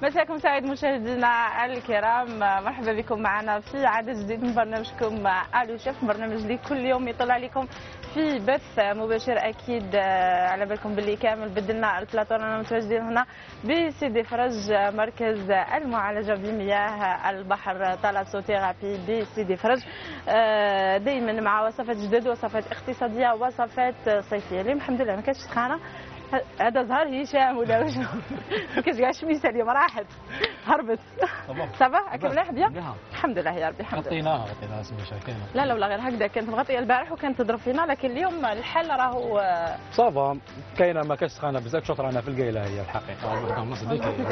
مساكم سعيد مشاهدينا الكرام، مرحبا بكم معنا في عدد جديد من برنامجكم الو شيف، برنامج اللي كل يوم يطلع لكم في بث مباشر. اكيد على بالكم باللي كامل بدلنا البلاطو، رانا متواجدين هنا بسيدي فرج، مركز المعالجه بمياه البحر تالاسوثيرابي بسيدي فرج، دائما مع وصفات جدد، وصفات اقتصاديه، وصفات صيفيه. اليوم الحمد لله ما كانش سخانه. هذا زهر هشام ولا واش؟ ما كاينش كاع شميسه اليوم راحت هربت. صافا هاك مليح بيان الحمد لله يا ربي. الحمد لله غطيناها سميشه كاينه. لا لا ولا غير هكذا، كانت مغطيه البارح وكانت تضرب فينا، لكن اليوم الحل راهو صافا كاينه، ما كاش سخانه بزاف. شوط رانا في القيله هي الحقيقه. وحده ونص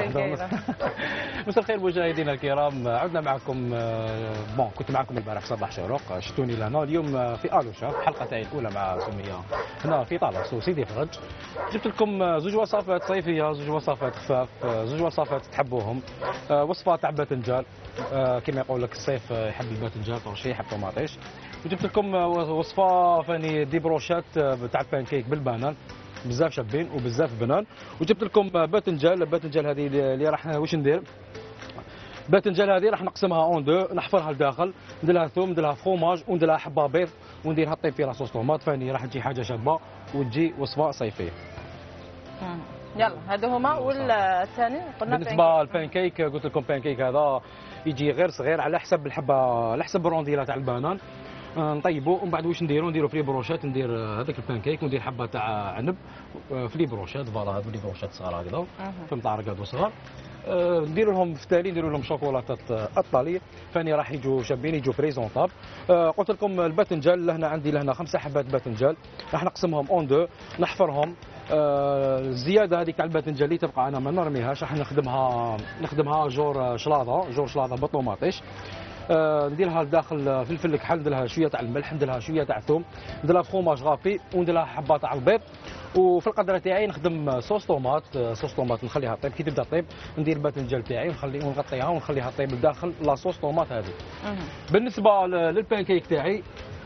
مساء الخير مشاهدينا الكرام، عدنا معكم. كنت معكم البارح صباح شروق، شتوني لهنا اليوم في الو شيف، الحلقه تاعي الاولى مع سميه هنا في طالس وسيدي فرج. جبت لكم زوج وصفات صيفيه، زوج وصفات خفاف، زوج وصفات تحبوهم. وصفه تاع باذنجان، كما يقول لك الصيف يحب الباذنجان، طرشي يحب طوماطيش. وجبت لكم وصفه فاني دي بروشات تاع البانكيك بالبنان، بزاف شابين وبزاف بنان. وجبت لكم باذنجان. الباذنجان هذه اللي راح واش ندير، باذنجان هذه راح نقسمها اون دو، نحفرها لداخل، ندير لها ثوم، ندير لها فروماج، وندير لها حبه بيض، ونديرها طيب في لاصوص طوماط. فاني راح تجي حاجه شابه وتجي وصفه صيفيه. يلا هذو هما. والثاني قلنا بالنسبه للبانكيك، قلت لكم بانكيك هذا يجي غير صغير على حسب الحبه، على حسب الرونديله تاع البنان. نطيبوا ومن بعد واش نديروا في بروشات. ندير هذاك البانكيك وندير حبه تاع عنب في بروشات، فوالا هذو لي بروشات صغار هكذا في مطارق هذو صغار. نديروا لهم في التالي نديروا لهم شوكولاتات الطالي، فاني راح يجوا شابين، يجوا بريزونطاب. قلت لكم الباذنجان لهنا عندي لهنا 5 حبات باذنجان، راح نقسمهم اون دو، نحفرهم. الزياده هذيك تاع الباذنجان اللي تبقى انا ما نرميهاش، راح نخدمها جور شلاضه بالطوماطيش. نديرها لداخل فلفل الكحل، ندير لها شويه تاع الملح، ندير لها شويه تاع الثوم، ندير لها فروماج غافي، وندير لها حبه تاع البيض. وفي القدره تاعي نخدم صوص طوماط نخليها طيب. كي تبدا طيب ندير الباذنجان تاعي ونغطيها ونخليها طيب لداخل لاصوص طوماط هذه. بالنسبه للبانكيك تاعي،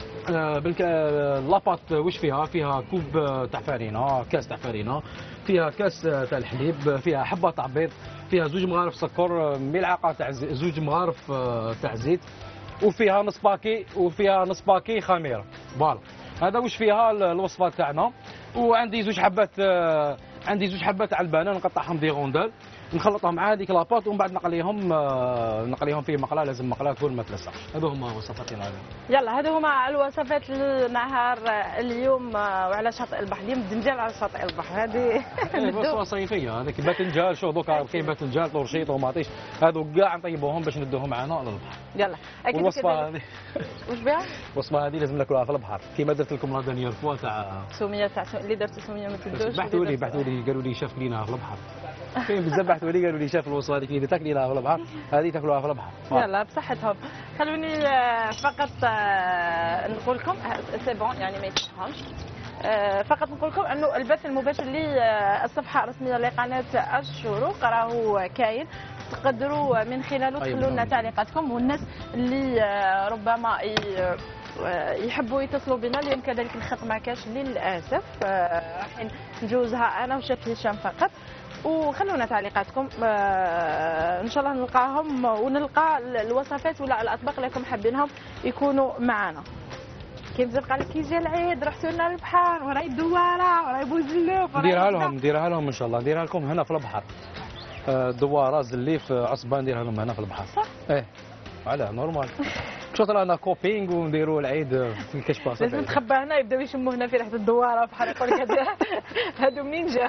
لاباط واش فيها كوب تاع فارينه، كاس تاع فارينه، فيها كاس تاع الحليب، فيها حبه تاع بيض، فيها 2 مغارف سكر، ملعقه تاع 2 مغارف تاع زيت، وفيها نص باكي خميره. فوالا هذا واش فيها الوصفه تاعنا. وعندي 2 حبات تاع البنان نقطعهم دي غوندال، نخلطهم مع هذيك لاباط، ومن بعد نقليهم في مقله، لازم مقله تكون ما تلصقش. هذو هما وصفاتنا اليوم. يلا هذو هما الوصفات النهار اليوم وعلى شاطئ البحر. اليوم الدنجال على شاطئ البحر، هذه وصفه صيفيه. هذاك باذنجان، شوف دوكا كاين باذنجان، طرشي، طوماطيش، هذو كاع نطيبوهم باش ندوهم معنا على البحر. يلا اكيد. الوصفه هذه واش بها؟ الوصفه هذه لازم ناكلوها في البحر، كيما درت لكم لا دانيير فوا تاع سوميه، تاع اللي درت سوميه ما تبدوش. بحثوا لي قالوا لي شاف لينا في البحر. كاين بزاف بحثوا لي قالوا لي شاف الوصفه هذيك اللي تاكلي لها في البحر، هذه تاكلوها في البحر. يلا بصحتهم. خلوني فقط نقول لكم سي بون، يعني ما يصحهمش. فقط نقول لكم انه البث المباشر للصفحه الرسميه لقناه الشروق راهو كاين، تقدروا من خلاله تخلوا لنا تعليقاتكم. والناس اللي ربما يحبوا يتصلوا بنا، اليوم كذلك الخط ما كاش للاسف، راح نجوزها انا وشيف هشام فقط. وخلونا تعليقاتكم، ان شاء الله نلقاهم ونلقى الوصفات ولا الاطباق اللي راكم حابينهم يكونوا معنا. كيف بقى لك يجي العيد رحتوا لنا للبحر، وراي الدواره، وراي بوزلوف، نديرها لهم ان شاء الله، نديرها لكم هنا في البحر. دواره، زليف، عصبه، نديرها لهم هنا في البحر. صح؟ ايه على نورمال. شوط رانا كوبينغ ونديروا العيد في الكشبه. لازم نتخبى هنا، يبداو يشموا هنا في ريحه الدواره بحال يقول لك هادو منين جاو.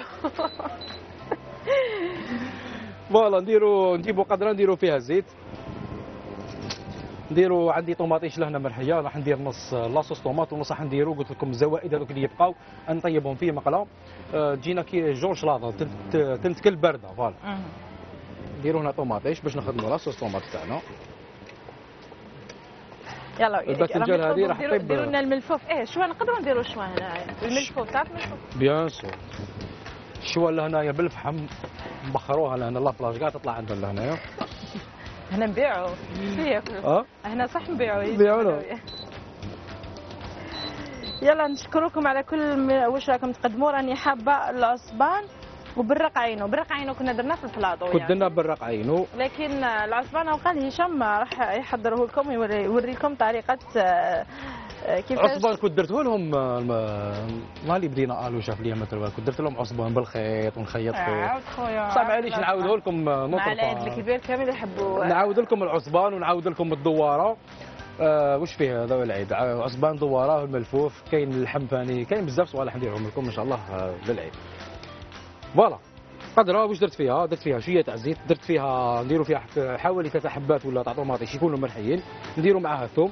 فوالا نجيبوا قدره نديروا فيها زيت، عندي طوماطيش لهنا مرحيه، راح ندير نص لاصوص طوماط ونص راح نديروا قلت لكم الزوائد هذوك اللي يبقاو نطيبهم في مقله. تجينا كي جور شلاضه تنتكل بارده. فوالا نديروا هنا طوماطيش باش نخدموا لاصوص طوماط تاعنا. يلا الباذنجان هذه راح طيب. نديروا لنا الملفوف. شويه نقدروا نديروا شويه هنايا الملفوف، تعرف الملفوف؟ بيان سور. الشويه لهنايا بالفحم نبخروها لهنا لابلاج كاع تطلع عندنا لهنايا. هنا نبيعوا ياكلوا. هنا صح نبيعوا. يلا نشكركم على كل واش راكم تقدموا. راني حابه العصبان وبالرق عينو، بالرق عينو كنا درناه في البلاطو كنت درنا بالرق عينو. لكن العصبان وقال هشام راح يحضره لكم يوري لكم طريقه كيفاش. عصبان كنت درته لهم مالي بدينا الو شاف لي مثلا كنت درت لهم عصبان بالخيط ونخيط خيط. عاود خويا صعب عليش نعاوده لكم مع العيد الكبير كامل يحبوا. نعاود لكم العصبان ونعاود لكم الدواره. وش فيه هذا العيد عصبان دواره الملفوف كاين اللحم ثاني كاين بزاف صوالح نديرهم لكم ان شاء الله للعيد. فوالا قدره واش درت فيها؟ درت فيها شويه تاع زيت، درت فيها نديروا فيها حوالي 3 حبات ولا تاع طوماطيش يكونوا مرحيين، نديروا معاها الثوم.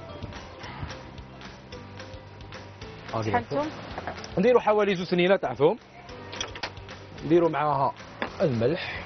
شحال ثوم؟ نديروا حوالي 2 سنينه تاع ثوم، نديروا معاها الملح،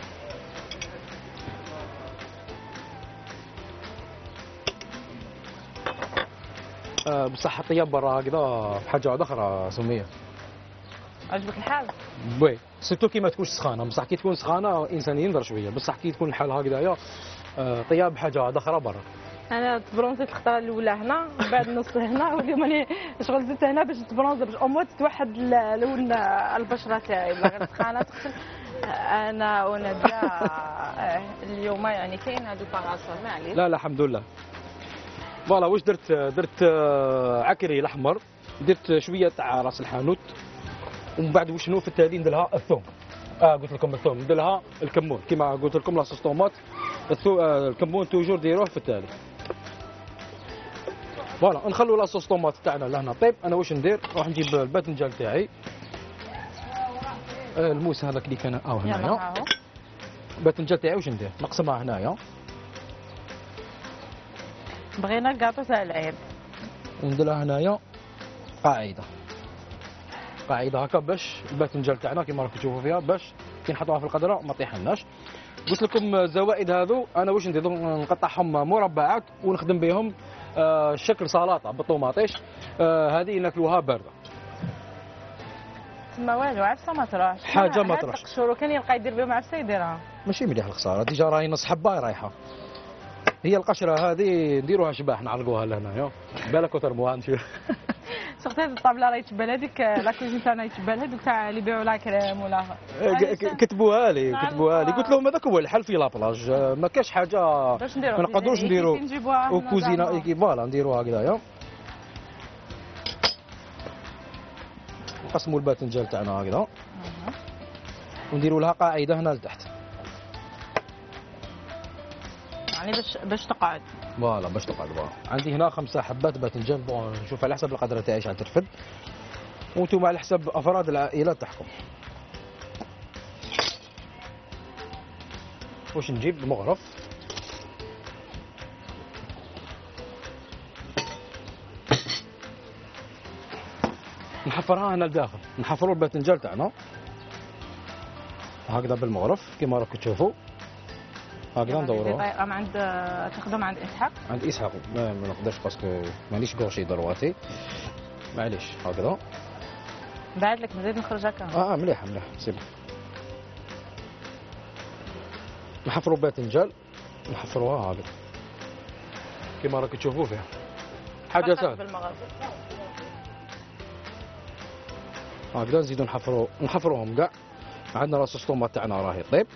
بصح الطياب برا هكذا حاجه واحده اخرى سميه. عجبك الحال؟ وي سيرتو كي ما تكونش سخانه، بصح كي تكون سخانه الانسان ينظر شويه، بصح كي تكون الحال هكذايا طياب حاجه واحده اخرى برا. انا تبرونزيت الخطره الاولى هنا بعد نص هنا واليوم راني شغل زدت هنا باش تبرونزي باش اموت توحد لون البشره تاعي ولا غير سخانه تغسل. انا وناديه اليوم يعني كاين هادو باغاسون معليش. لا الحمد لله. فوالا واش درت عكري الاحمر، درت شويه تاع راس الحانوت، ومن بعد وشنو في التالي نديرها الثوم. قلت لكم الثوم نديرها الكمون كيما قلت لكم لاصوص طوماط. الكمون توجور ديروه في التالي. فوالا نخلوا لاصوص طوماط تاعنا لهنا طيب. انا واش ندير؟ نروح نجيب الباذنجان تاعي الموس هذاك اللي كان هنايا. الباذنجان تاعي واش ندير؟ نقسمها هنايا. بغينا الكاطو تاع العيد ونديرها هنايا قاعده هكا باش الباذنجان تاعنا كيما راكم تشوفوا فيها باش كي نحطوها في القدره ما طيحلناش. قلت لكم الزوائد هذو انا واش ندير؟ نقطعهم مربعات ونخدم بهم شكل سلطه بالطوماطيش. هذه ناكلوها بارده. تما والو عفسه ما تروحش حاجه ما تروحش. القشور كان يلقى يدير بهم عفسه يديرها. ماشي مليح الخساره ديجا راهي نص حبه رايحه. هي القشره هذه نديروها شباح نعلقوها لهنايا بالك وترموها نشوف. شفت هذه الطابله راه يتبان هذيك لا كوزين تاعنا يتبان هذوك تاع اللي يبيعوا لا كريم ولا كتبوها لي قلت لهم هذاك هو الحل في لابلاج ما كاش حاجه ما نقدروش نديروا وكوزينه فوالا نديروها هكذايا. نقسموا الباذنجان تاعنا هكذا ونديروا لها قاعده هنا لتحت يعني باش تقعد. فوالا باش تقعد. عندي هنا 5 حبات باذنجان. بون نشوف على حسب القدره تاعي شحال ترفد وانتم على حسب افراد العائله تاعكم. واش نجيب المغرف نحفرها هنا لداخل. نحفروا الباذنجان تاعنا هكذا بالمغرف كيما راكم تشوفوا هكذا ندوروها. عند تخدم عند اسحاق. عند اسحاق ما نقدرش باسكو مانيش كورشي درواتي معليش هكذا. بعد لك نزيد نخرج هكا. مليح سيب. نحفروا باذنجان نحفروها هكذا كيما راكم تشوفوا فيها حاجه سهله. هكذا نزيدوا نحفروهم كاع. عندنا راس الطوماط تاعنا راهي طيب.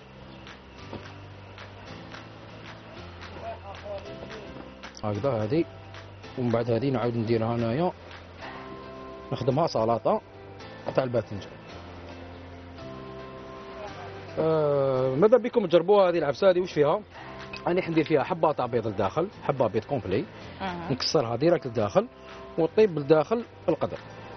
هكذا هذه ومن بعد هذه نعاود نديرها هنايا نخدمها سلطه تاع الباذنجان. ماذا بكم تجربوها هذه العفسه هذه. واش فيها؟ راني حندير فيها حبه تاع بيض لداخل، حبه بيض كومبلي نكسرها ديريكت لداخل وطيب لداخل القدر.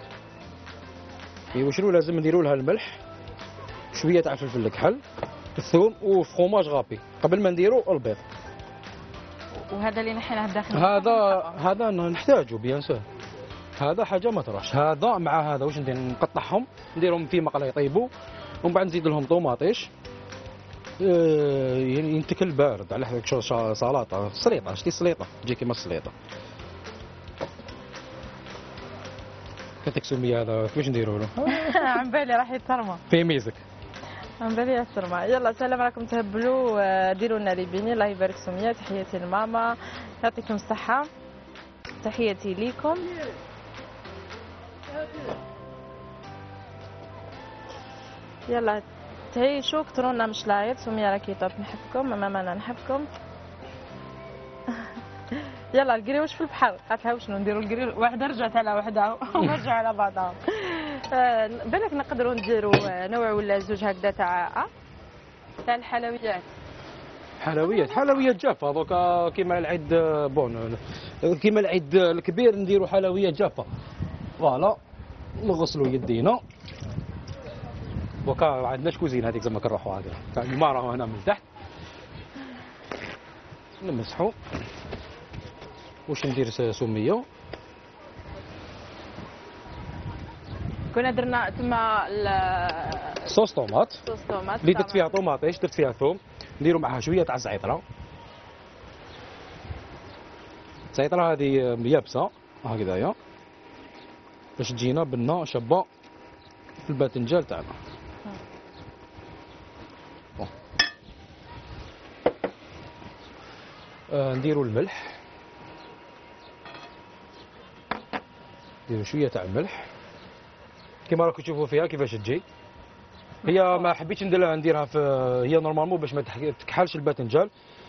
وشنو لازم نديروا لها؟ الملح، شويه تاع الفلفل الكحل، الثوم وفرomاج غابي قبل ما نديروا البيض. وهذا اللي نحيناه الداخل هذا نحتاجه بيان سور. هذا حاجه ما تروحش. هذا مع هذا واش ندير؟ نقطعهم نديرهم في مقله يطيبوا ومن بعد نزيد لهم طوماطيش يعني ينتكل بارد على حسب سلطه سليطه. شتي سليطه تجي كيما السليطه. كتك سميه هذا كيفاش نديروا له؟ عم بالي راح يترمى في ميزك. عم بالي يترمى. يلا سلام راكم تهبلوا ديروا لنا لي بيني. الله يبارك سميه. تحياتي لماما يعطيكم الصحه. تحياتي ليكم. يلا تعيشوا كترونا مش لايت. سمية راكي طاب نحبكم، ماما انا نحبكم. يلا القريوش في البحر. قالت لها وشنو نديروا القريوش؟ واحده رجعت على وحدها ورجعوا على بعضهم. بالك نقدروا نديروا نوع ولا زوج هكذا تاع الحلويات. حلويات جافه دوكا كيما العيد بون، كيما العيد الكبير نديروا حلويات جافه. فوالا نغسلوا يدينا دوكا ما عندناش كوزين هذيك زعما كنروحوا هكذا، الماء راهو هنا من تحت نمسحوا. واش ندير سميه؟ كنا درنا تما صوص طوماط اللي درت فيها طوماطيش، درت فيها ثوم، نديروا معها شويه تاع الزعتره. الزعتره هذه يابسه هكذايا باش تجينا بنه شابه في الباذنجان تاعنا. نديروا الملح، نديروا شويه تاع الملح كيما راكم تشوفوا فيها كيفاش تجي. هي ما حبيتش نديرها في، هي نورمالمون باش ما تكحلش الباذنجان،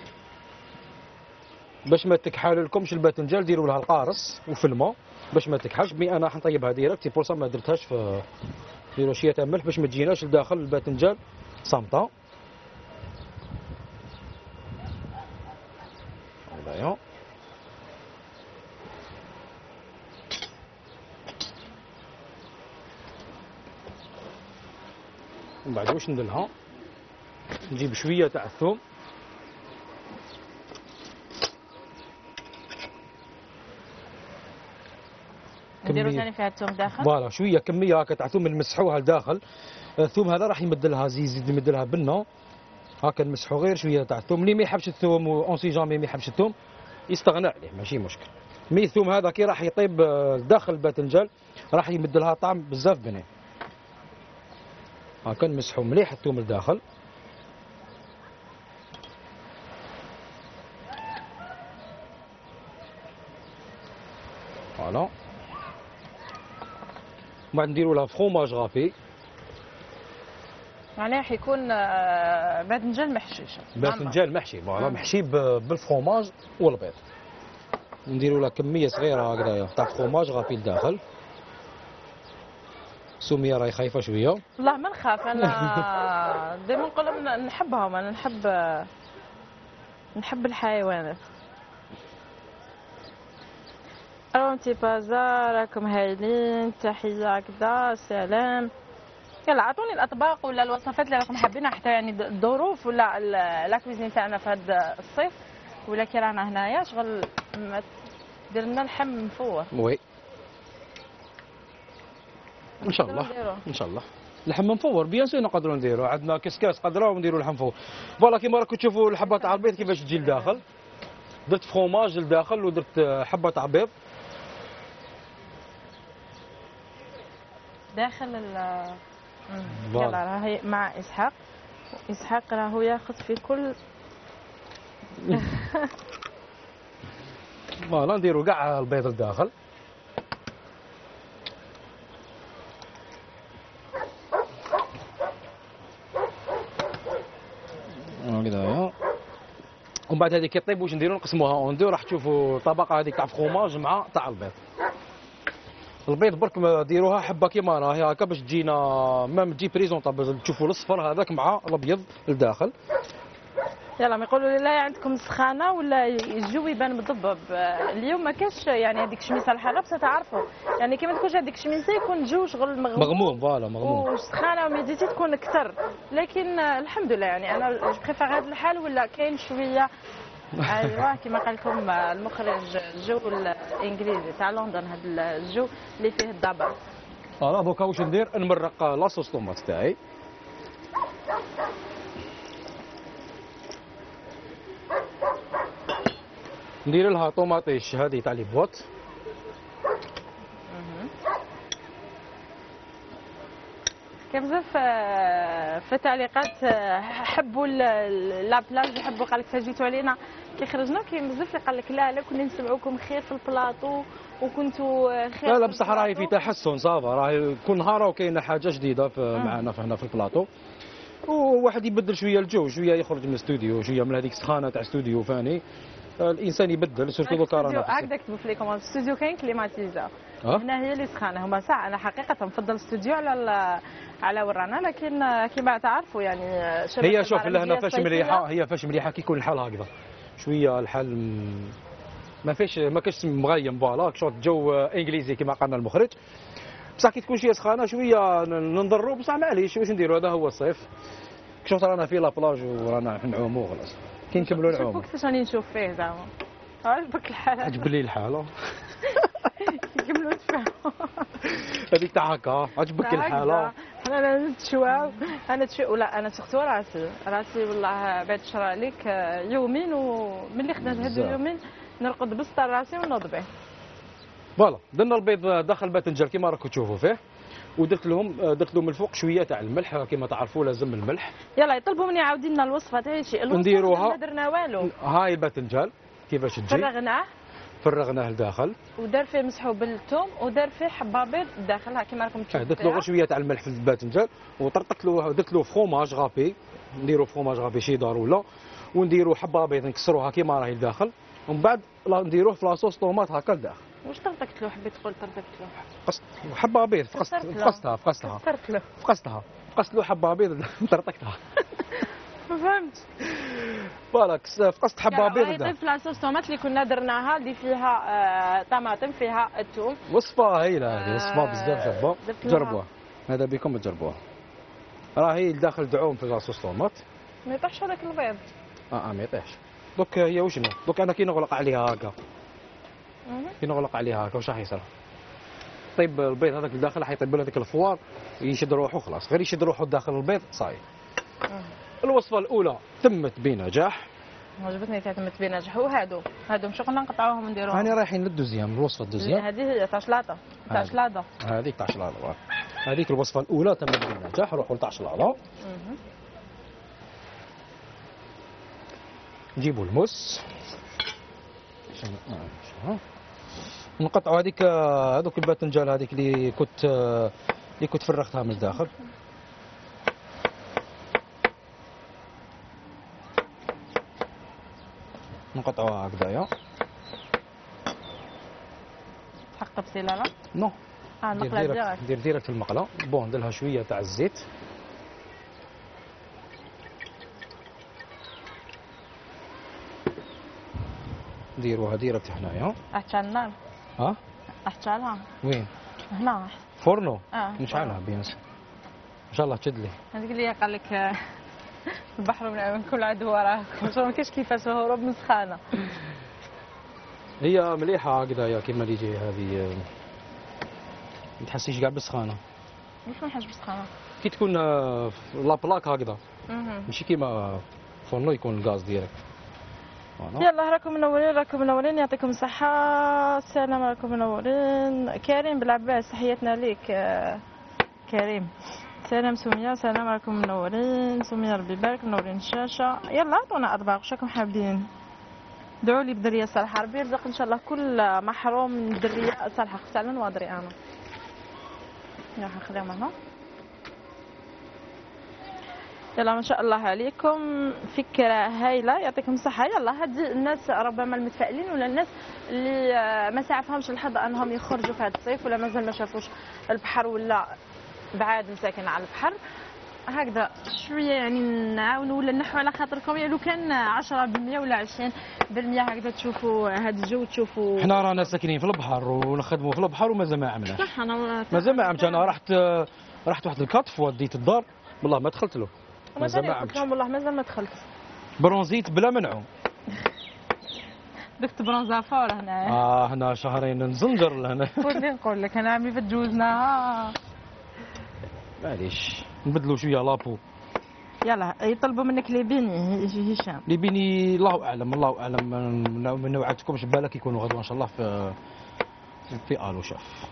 باش ما تكحل لكمش الباذنجان ديروا لها القارص وفي الماء باش ما تكحلش. مي انا حنطيبها ديريكت، سي بور سا ما درتهاش في. نديروا شويه تاع الملح باش ما تجيناش لداخل الباذنجان صامته. هذايا ومن بعد واش نديرها، نجيب شويه تاع الثوم، نديروا ثاني فيها الثوم داخل. فوالا شويه كميه هكا تاع ثوم نمسحوها لداخل. الثوم هذا راح يمد لها يزيد يمد لها بنه هكا، نمسحوا غير شويه تاع الثوم. اللي ما يحبش الثوم اون سي جامي ما يحبش الثوم يستغنى عليه ماشي مشكل. مي الثوم هذا كي راح يطيب داخل الباذنجان راح يمد لها طعم بزاف بنين. هاكا نمسحوا مليح الثوم لداخل. فوالا ومن بعد نديروا لها فروماج غافي. معناها حيكون باذنجان محشي. باذنجان محشي فوالا محشي بالفروماج والبيض. نديروا لها كميه صغيره هكذايا تاع فروماج غافي لداخل. سمية راهي خايفه شويه. والله ما نخاف انا. دائما نقول نحبهم، انا نحب الحيوانات. انتي بازا راكم هايلين، تحيه هكذا سلام. يلا عطوني الاطباق ولا الوصفات اللي راكم حابينها، حتى يعني الظروف ولا لاكويزين تاعنا في هذا الصيف ولا كي رانا هنايا شغل دير لنا لحم مفور. وي ان شاء الله ان شاء الله لحم مفور بيان سور نقدروا نديروا. عندنا كسكاس قدره ونديروا لحم مفور. فوالا كيما راكم تشوفوا الحبه تاع البيض كيفاش تجي لداخل. درت فروماج لداخل ودرت حبه تاع بيض داخل يلا راهي مع اسحاق راهو ياخذ في كل. فوالا نديروا كاع البيض لداخل. هكذايا ومن بعد هذيك يطيب واش نديروا نقسموها اون دو. راح تشوفوا الطبقه هذيك تاع فروماج مع تاع البيض. البيض برك ديروها حبه كيما راهي هكا باش تجينا مام تجي بريزونطابل. تشوفوا الصفر هذاك مع الابيض لداخل. يلا ما يقولوا لي لا عندكم سخانه ولا الجو يبان مضبب. اليوم ما كاش يعني هذيك الشميسه الحاره بصح تعرفوا يعني كي ما تكونش هذيك الشميسه يكون الجو شغل مغموم. فوالا مغموم والسخانه وميديتي تكون اكثر. لكن الحمد لله يعني انا جو بريفير هذا الحال ولا كاين شويه. ايوا كما قال لكم المخرج الجو الانجليزي تاع لندن هذا الجو اللي فيه الضباب. فوالا دوكا واش ندير نمرق لاصوص طوماط تاعي. ندير لها طوماطيش هذه تاع لي بواط. كان بزاف في التعليقات حبوا لابلاج يحبوا قال لك فاجئتوا علينا كي خرجنا. كاين بزاف اللي قال لك لا كنا نسمعوكم خير في البلاطو وكنتوا خير. لا بصح راهي في تحسن صافا. راهي كل نهار وكاينه حاجه جديده معنا هنا في البلاطو. وواحد يبدل شويه الجو، شويه يخرج من الاستوديو، شويه من هذيك السخانه تاع استوديو فاني. الانسان يبدل سورتو دوكا رانا هكذا كتبوا في لي كوموند الاستوديو كاين كليماتيزا. هنا هي اللي سخانه. هما ساعه انا حقيقه نفضل الاستوديو على ورانا، لكن كما تعرفوا يعني هي شوف لهنا فاش مليحه، هي فاش مليحه كي يكون الحال هكذا شويه الحال ما كاش مغيم فوالا شوط جو انجليزي كما قالنا المخرج. بصح كي تكون شويه سخانه شويه ننضروا، بصح معليش واش نديروا، هذا هو الصيف. شوف رانا في لابلاج ورانا نعوموا خلاص كي نكملوا العوم. شوف كيفاش راني نشوف فيه زعما عجبك الحال؟ عجب لي الحال كيكملوا نتفاهموا. هذيك تاع هكا عجبك الحاله. انا نتشواو انا ولا انا سختو راسي والله بعد شرا عليك يومين، وملي خدمت هاد اليومين نرقد بسطر راسي ونوض به. فوالا درنا البيض داخل الباذنجان كما راكم تشوفوا فيه، ودرت لهم الفوق شويه تاع الملح كما تعرفوا لازم الملح. يلا يطلبوا مني عاودي لنا الوصفه تاعي شي نديروها. ما درنا والو. هاي الباذنجان كيفاش تجي فرغناه لداخل ودار فيه مسحوب بالثوم ودار فيه حبه بيض داخلها كما راكم تشوفوا. درت له غير شويه تاع الملح في الباذنجان وطرطقت له، درت له فروماج غابي، نديرو فروماج غابي شيدار ولا، ونديرو حبه بيض نكسروها كيما راهي لداخل، ومن بعد نديروه في لاصوص طوماط هكا لداخل. واش طرطقت له؟ حبيت تقول طرطقت له؟ قصت حبه بيض، فقست له حبه بيض طرطقتها. ما فهمتش. فوالا فقست حبه بيض يعني في لاصوص طوماط اللي كنا درناها اللي فيها طماطم فيها الثوم. وصفه هايله هذه، وصفه بزاف شابه، جربوها هذا بكم تجربوها. راهي لداخل دعوم في لاصوص طوماط. ما يطيحش هذاك البيض. ما يطيحش. دوك هي وشنو؟ دوك انا كي نغلق عليها هكا كي نغلق عليها هكا واش راح يصير؟ طيب البيض هذاك الداخل راح يطيب هذاك الفوار يشد روحه خلاص، غير يشد روحه داخل البيض صاي. الوصفه الاولى تمت بنجاح. عجبتني تمت بنجاح. وهادو مش قلنا نقطعوهم ونديروهم؟ هاني رايحين للدوزيام، الوصفه الدوزيام. هذه هي تاع شلاطه. هذيك تاع شلاطه. هذيك الوصفه الاولى تمت بنجاح. نروحوا لتاع شلاطه. نجيبوا الموس نقطعوا هذوك الباذنجان هذيك اللي كنت فرغتها من الداخل. نقطعوها هكذايا. تحق بسيله لا؟ نو. المقله ندير ديريكت المقله. بون ندير لها شويه تاع الزيت. نديروها ديريكت هنايا. احتى النار. احتالها وين؟ هنا فرنو. نشعلها بيان سور ان شاء الله تشد لي. هذيك اللي قال لك البحر من كل عدو وراكم، ما كاينش كيفاش هروب من سخانه. هي مليحه هكذايا كيما اللي جاي هذه، ما تحسيش كاع بالسخانه. واش ما نحسش بالسخانه؟ كي تكون لا بلاك هكذا ماشي كيما فرنو يكون الغاز ديريكت. يلا راكم منورين يعطيكم الصحة. السلام عليكم منورين. كريم بالعباس تحياتنا ليك كريم. سلام سمية. السلام عليكم منورين. سمية ربي يبارك منورين الشاشة. يلا عطونا أطباق واش راكم حابين. دعوا لي بدرية صالحة ربي يرزق إن شاء الله كل محروم من درية صالحة. خفت على نواضري أنا. يلا نخليهم هنا. يلا ما شاء الله عليكم، فكرة هايلة يعطيكم الصحة. يلا هذه الناس ربما المتفائلين ولا الناس اللي ما سعفهمش الحظ انهم يخرجوا في هذا الصيف ولا مازال ما شافوش البحر ولا بعاد مساكن على البحر، هكذا شوية يعني نعاونوا ولا نحو على خاطركم. يعني لو كان 10% ولا 20% هكذا تشوفوا هذا الجو تشوفوا. حنا رانا ساكنين في البحر ونخدموا في البحر ومازال ما عملناش. صح انا مازال ما عملت. انا رحت واحد الكاطف وديت الدار والله ما دخلت له. مازال ما عملتش والله مازال ما دخلت. برونزيت بلا منعوم. دوك تبرونزا فور هنا. هنا شهرين نزنجر لهنا. ولي نقول لك انا عمي فتجوزناها. معليش نبدلوا شويه لابو. يلا يطلبوا منك ليبيني هشام. ليبيني الله اعلم ما نوعدكمش بالك يكونوا غدوه ان شاء الله في الو شاف.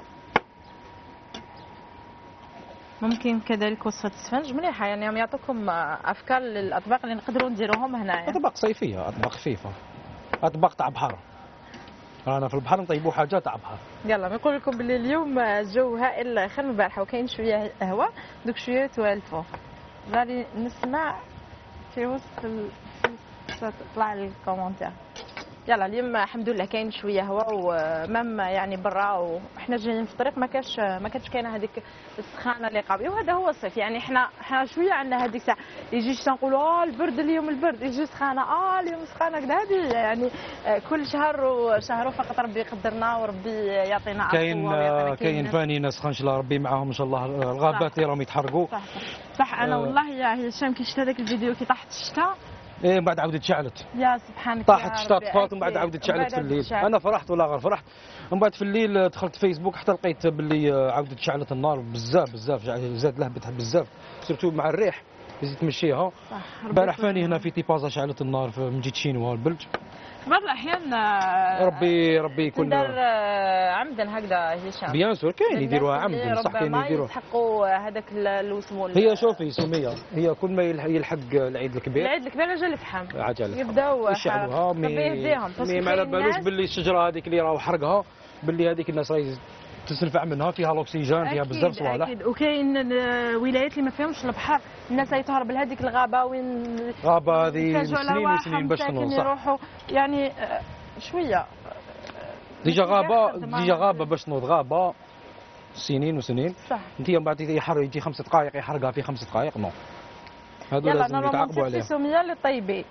ممكن كذلك وصفة السفنج مليحة، يعني هم يعطوكم أفكار للأطباق اللي نقدروا نديروهم هنايا. أطباق صيفية، أطباق خفيفة، أطباق تاع بحر. رانا في البحر نطيبوا حاجات تاع بحر. يلا نقول لكم باللي اليوم الجو هائل خير من البارحة وكاين شوية هواء، دوك شوية توالفوا. راني نسمع في وسط تطلع لي الكومنتير. يلا اليوم الحمد لله كاين شويه هواء ومام يعني برا وحنا جايين في الطريق ما كانش كاينه هذيك السخانه اللي قبل، وهذا هو الصيف يعني احنا شويه عندنا هذيك الساعه يجي الشتا نقولوا البرد اليوم البرد، يجي سخانه اليوم سخانه كذا. هذه يعني كل شهر وشهر فقط ربي يقدرنا وربي يعطينا عفو. كاين فانينا سخان ان شاء الله ربي معاهم ان شاء الله، الغابات اللي راهم يتحرقوا. صح انا والله يا هشام كي شفت هذاك الفيديو كي طاحت الشتا ايه من بعد عاودت شعلت. يا سبحانك طاحت الشتا طفات ومن بعد عاودت شعلت في الليل. انا فرحت ولا غير فرحت. ومن بعد في الليل دخلت فيسبوك حتى لقيت باللي عاودت شعلت النار بزاف زاد لهبتها بزاف سيرتو مع الريح اللي تمشيها. البارح فاني هنا في تيبازا شعلت النار من جيت شينوا البلج. في بعض الاحيان ربي يكون دار عمدا هكذا هشام. بيان سور كاين يديروها عمدا صح، كاين يديروها يستحقوا هذاك الوسمول. هي شوفي سميه، هي كل ما يلحق العيد الكبير جا الفحم عجل يبداو يشعلوها. ربي يهديهم. ما على بالوش باللي الشجره هذيك اللي راهو حرقها باللي هذيك الناس راهي تنفع منها، فيها الاكسجين فيها بزاف صوالح. اكيد وكاين ولايات اللي ما فيهمش البحر، الناس راهي تهرب لهذيك الغابه وين غابه هذه سنين وسنين باش تنوصل يروحوا يعني شويه ديجا غابه باش تنوض غابه سنين وسنين. صح انت من بعد يجي 5 دقائق يحرقها في 5 دقائق نو. هذو لازم يتعاقبوا عليهم. سميه للطيبين.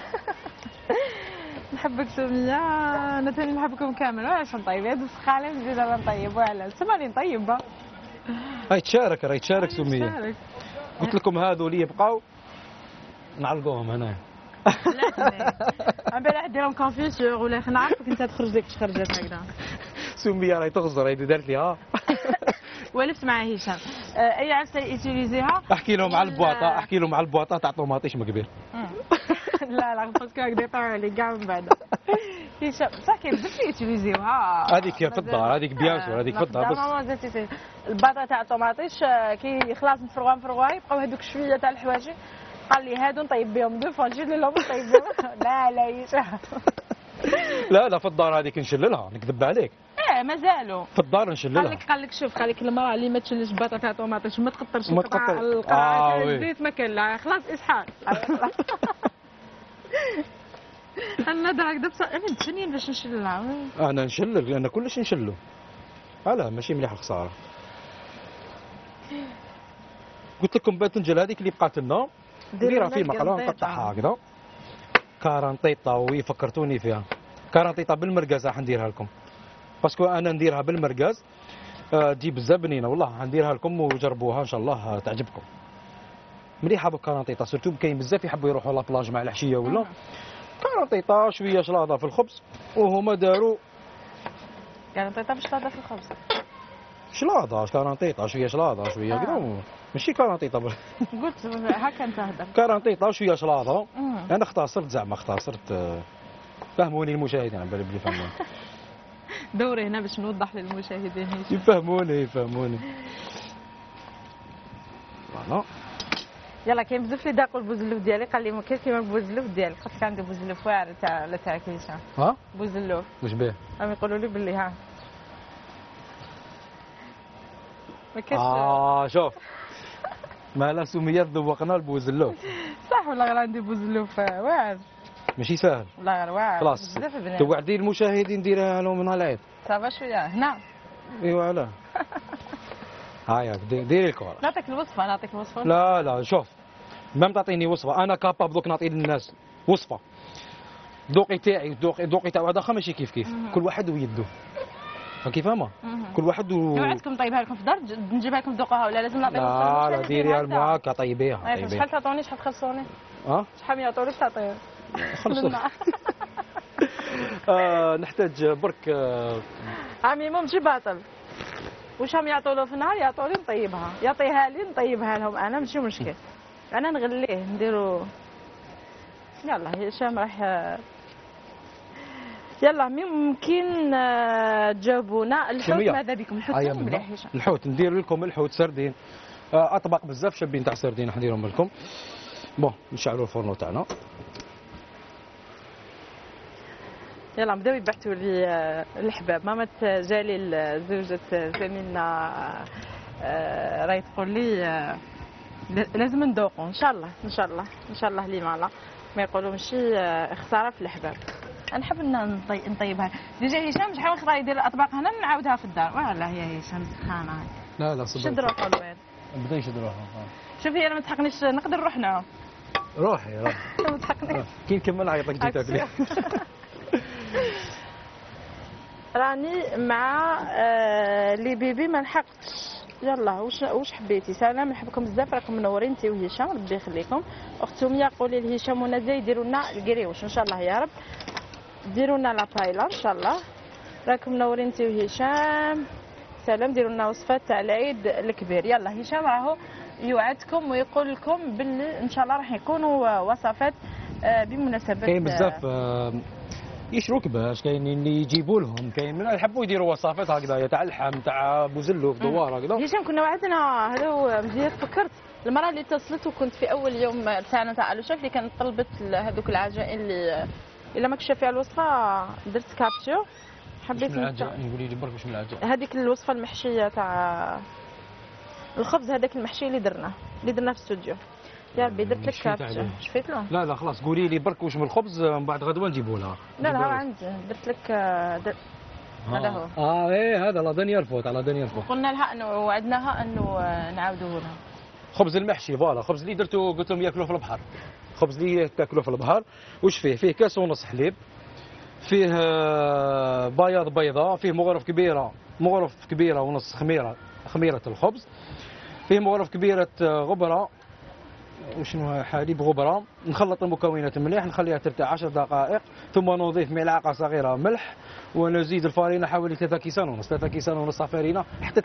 نحبك سميه، انا ثاني نحبكم كامل. واش نطيب هذا السخاله نزيد انا نطيب وعلى سماني نطيبها. راهي تشارك سميه. قلت لكم هذو اللي يبقاو نعلقوهم هنا. عم بالي ديرهم كونفيسيور ولا نعرفك انت تخرج لك خرجات هكذا. سميه راهي تغزر، هذه دارت لي ولفت مع هشام اي عرسه يوتيليزيها. احكي لهم على البواطه تاع طوماطيش مكبير. لا باسكو هكذا يطلعوا علي كاع من بعد. هشام صح كاين بزاف يوتيليزيوها. هذيك في الدار، هذيك بيان سور، هذيك في الدار بس. الباطه تاع الطوماطيش كي خلاص نفرغوها يبقاو هذوك شويه تاع الحوايج. قال لي هادو نطيب بهم دو فوا نشيل لهم نطيب بهم. لا هشام لا في الدار هذيك نشللها، نكذب عليك. مازالوا في الدار نشللها. قال لك شوف قال لك المراه اللي ما تشلش باطه تاع طوماطيش وما تقطرش القطع الزيت ما كان لا خلاص اسحاق. انا هكذا بصح انا متشنين باش نشلها. انا نشلل لان كلش نشلو. لا ماشي مليح الخساره. قلت لكم باذنجان هذيك اللي بقات لنا نديرها في مقله نقطعها هكذا كارانطيطه. ويفكرتوني فيها كارانطيطه بالمرقاز راح نديرها لكم باسكو انا نديرها بالمرقاز تجي بزاف بنينه والله. نديرها لكم وجربوها ان شاء الله تعجبكم. مليحه بالكارانطيطه سيرتو كاين بزاف يحبوا يروحوا لابلاج مع العشيه ولا كارانطيطه شويه شلاضه في الخبز وهما داروا كارانطيطه بشلاضه في الخبز. شلاضه كارانطيطه شويه شلاضه شويه كذا ماشي كارانطيطه قلت هكا نتهدر كارانطيطه شويه شلاضه. انا اختصرت زعما فهموني المشاهدين على بالي بلي فهموني. دوري هنا باش نوضح للمشاهدين يفهموني فوالا. يلا كاين بزاف اللي داقوا البوزلوف ديالي قال لي كيف كيما البوزلوف ديالك قلت لك عندي بوزلوف واعر تاع هشام. ها بوزلوف واش بيه؟ راهم يقولوا لي باللي ها ما كاينش. شوف مالا سميه ذوقنا البوزلوف صح ولا غير عندي بوزلوف واعر ماشي ساهل والله غير واعر خلاص توعدي المشاهدين ديرها لهم من العيد. صافا شويه هنا ايوا علاه هايا ديري الكره. نعطيك الوصفه لا شوف ما تعطيني وصفه انا كاباب دوك نعطي للناس وصفه. ذوقي تاعي ذوقي تاع واحد اخر ماشي كيف كل واحد ويده راكي فاهمه. كل واحد وعدتكم نطيبها لكم في الدار نجيبها لكم تذوقوها ولا لازم نعطيكم؟ لا ديريها المعاكه طيبيها. شحال تعطوني شحال تخلصوني؟ شحال يعطوني تعطيهم؟ خلصوا. نحتاج برك عمي ماشي باطل. واش هم يعطوا له في النهار يعطوني نطيبها، يعطيها لي نطيبها لهم انا ماشي مشكل. انا نغليه نديرو. يلا هشام راح يلا ممكن تجاوبونا الحوت ماذا بكم؟ الحوت مليح هشام. الحوت ندير لكم الحوت سردين اطباق بزاف شابين تاع سردين نديرهم لكم. بون نشعلوا الفرن تاعنا. يلا بداو يبعثوا لي الحباب. ماما جالي زوجة زميلنا راهي تقول لي لازم نذوقوا ان شاء الله ان شاء الله ان شاء الله لي مالا ما يقولوا ماشي خساره في الحباب. نحب نطيبها. ديجا هشام شحال خطا يدير الاطباق هنا نعاودها في الدار ولا هي هشام سخانه. لا صبر. شد روحو الواد. بدا يشد روحه. شوف هي ما تحقنيش نقدر نروح نعوم. روحي ما تحقنيش. كي نكمل نعيط لك تجي تاكلي. راني مع لي بيبي ما لحقتش. يلا واش حبيتي؟ سلام نحبكم بزاف راكم منورين انت وهشام ربي يخليكم. اخت سميه قولي لهشام ونزيه يديروا لنا الكريوش ان شاء الله يا رب. ديروا لنا لا بايلا ان شاء الله. راكم منورين انت وهشام. سلام ديروا لنا وصفات تاع العيد الكبير. يلا هشام راهو يوعدكم ويقول لكم باللي ان شاء الله راح يكونوا وصفات بمناسبه. كاين بزاف يشرو كباش، كاين اللي يجيبوا لهم، كاين من يحبوا يديروا وصفات هكذا تاع اللحم تاع بوزلوف دوار هكذا. هشام كنا وعدنا هذا مزيان تفكرت المره اللي اتصلت وكنت في اول يوم تاعنا تاع الوشاف اللي كانت طلبت هذوك العجائن اللي الا ماكش فيها الوصفه درت كابتشو. حبيت من العجائن قولي لي برك واش من العجائن. هذيك الوصفه المحشيه تاع الخبز هذاك المحشي اللي درناه في الاستوديو. يا ربي درت لك كابتشو شفيت له. لا خلاص قولي لي برك واش من الخبز من بعد غدوه نجيبوا لها. لا عندي درت لك هذا هو. ايه هذا لا دانيال فوت على دانيال فوت. قلنا لها انه وعدناها انه نعاودوه لها. خبز المحشي فوالا، خبز اللي درتو قلت لهم ياكلوه في البحر. خبز اللي تاكلوه في البحر واش فيه؟ فيه كاس ونص حليب، فيه بياض بيضاء، فيه مغرف كبيره ونص خميره الخبز، فيه مغرف كبيره غبره وشنو حليب غبره. نخلط المكونات مليح نخليها ترتاح 10 دقائق ثم نضيف ملعقه صغيره ملح ونزيد الفارينه حوالي 3 كيسان ونص. 3 كيسان ونص فارينه حتى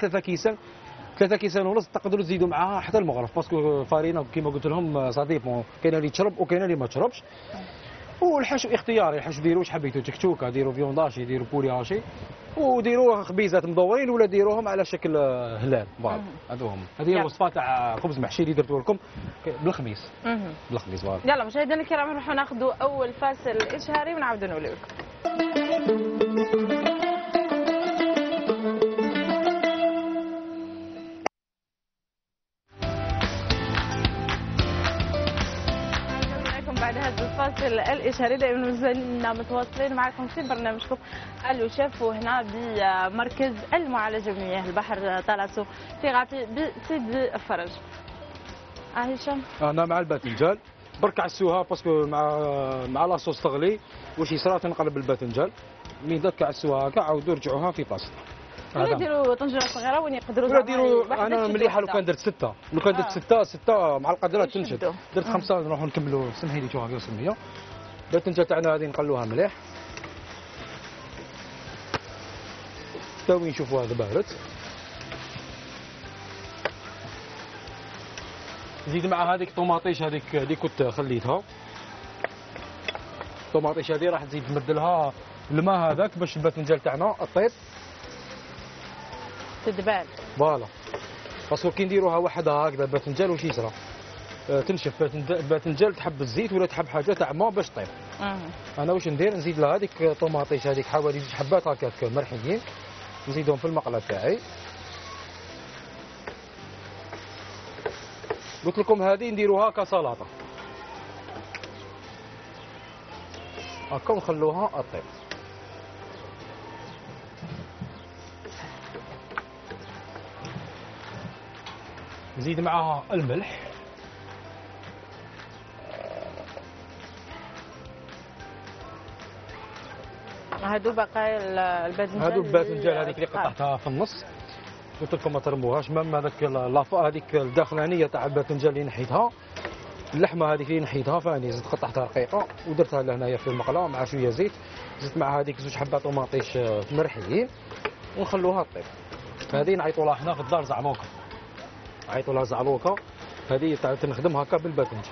3 كيسان ونص تقدروا تزيدوا معاها حتى المغرف باسكو الفارينه كيما قلت لهم صديق كاين اللي تشرب وكاين اللي ما تشربش. والحشو اختياري، الحشو ديروا واش حبيتوا تكتوكه ديروا فيونداشي ديروا بولي هاشي وديروه خبيزات مدورين ولا ديروهم على شكل هلال. فوالا هذو هما. هذه هي الوصفه تاع خبز محشي اللي درتو لكم بالخميس. فوالا. يلا مشاهدينا الكرام نروحوا ناخذوا اول فاصل اشهاري ونعاودوا نوليو لكم. بعد هذا الفاصل الإشهاري دائما مازلنا متواصلين معكم في برنامجكم الوشاف وهنا بمركز المعالجة بمياه البحر طلاسو في غابي بسيدي الفرج. هشام أنا مع الباذنجان برك عسوها باسكو مع لاصوص تغلي واش يصرا تنقلب الباذنجان من داك عسوها هكا عاودوا رجعوها في طاسة. ولا يديروا طنجره صغيره وين يقدروا ولا يديروا. انا مليحه لو كان درت 6 لو كان درت 6 مع القدرات تنشد. درت 5 نروحوا نكملوا. سمحي لي شوفوا سميه الباذنجان تاعنا هذه نقلوها مليح حتى وين نشوفوا هذا بارد. نزيد مع هذيك طوماطيش هذيك اللي كنت خليتها. الطوماطيش هذه راح تزيد تمدلها الماء هذاك باش الباذنجان تاعنا الطيب تدبال. فوالا باسكو كي نديروها وحدها هكذا الباذنجان واش يصرى تنشف الباذنجان تحب الزيت ولا تحب حاجه تاع ماء باش طيب. انا واش ندير نزيد لها هذيك طوماطيش هذيك حوالي 2 حبات هكاك مرحيين نزيدهم في المقله تاعي. قلت لكم هذه نديروها كسلطه هكا ونخلوها اطيب. نزيد معاها الملح هادو بقايا الباذنجان. هادو الباذنجان هذيك اللي قطعتها في النص قلت لكم ما ترموهاش. مام هذاك لافا هذيك الداخلانيه تاع الباذنجان اللي نحيتها اللحمه هذيك اللي نحيتها فاني زدت قطعتها رقيقه ودرتها لهنايا في المقله مع شويه زيت. زدت مع هذيك 2 حبات طوماطيش مرحيين ونخلوها طيب. هذه نعيطوا لها حنا في الدار زعلوكه. عيطوا لها زعلوكه هذه تاع نخدم هكا بالباذنجان.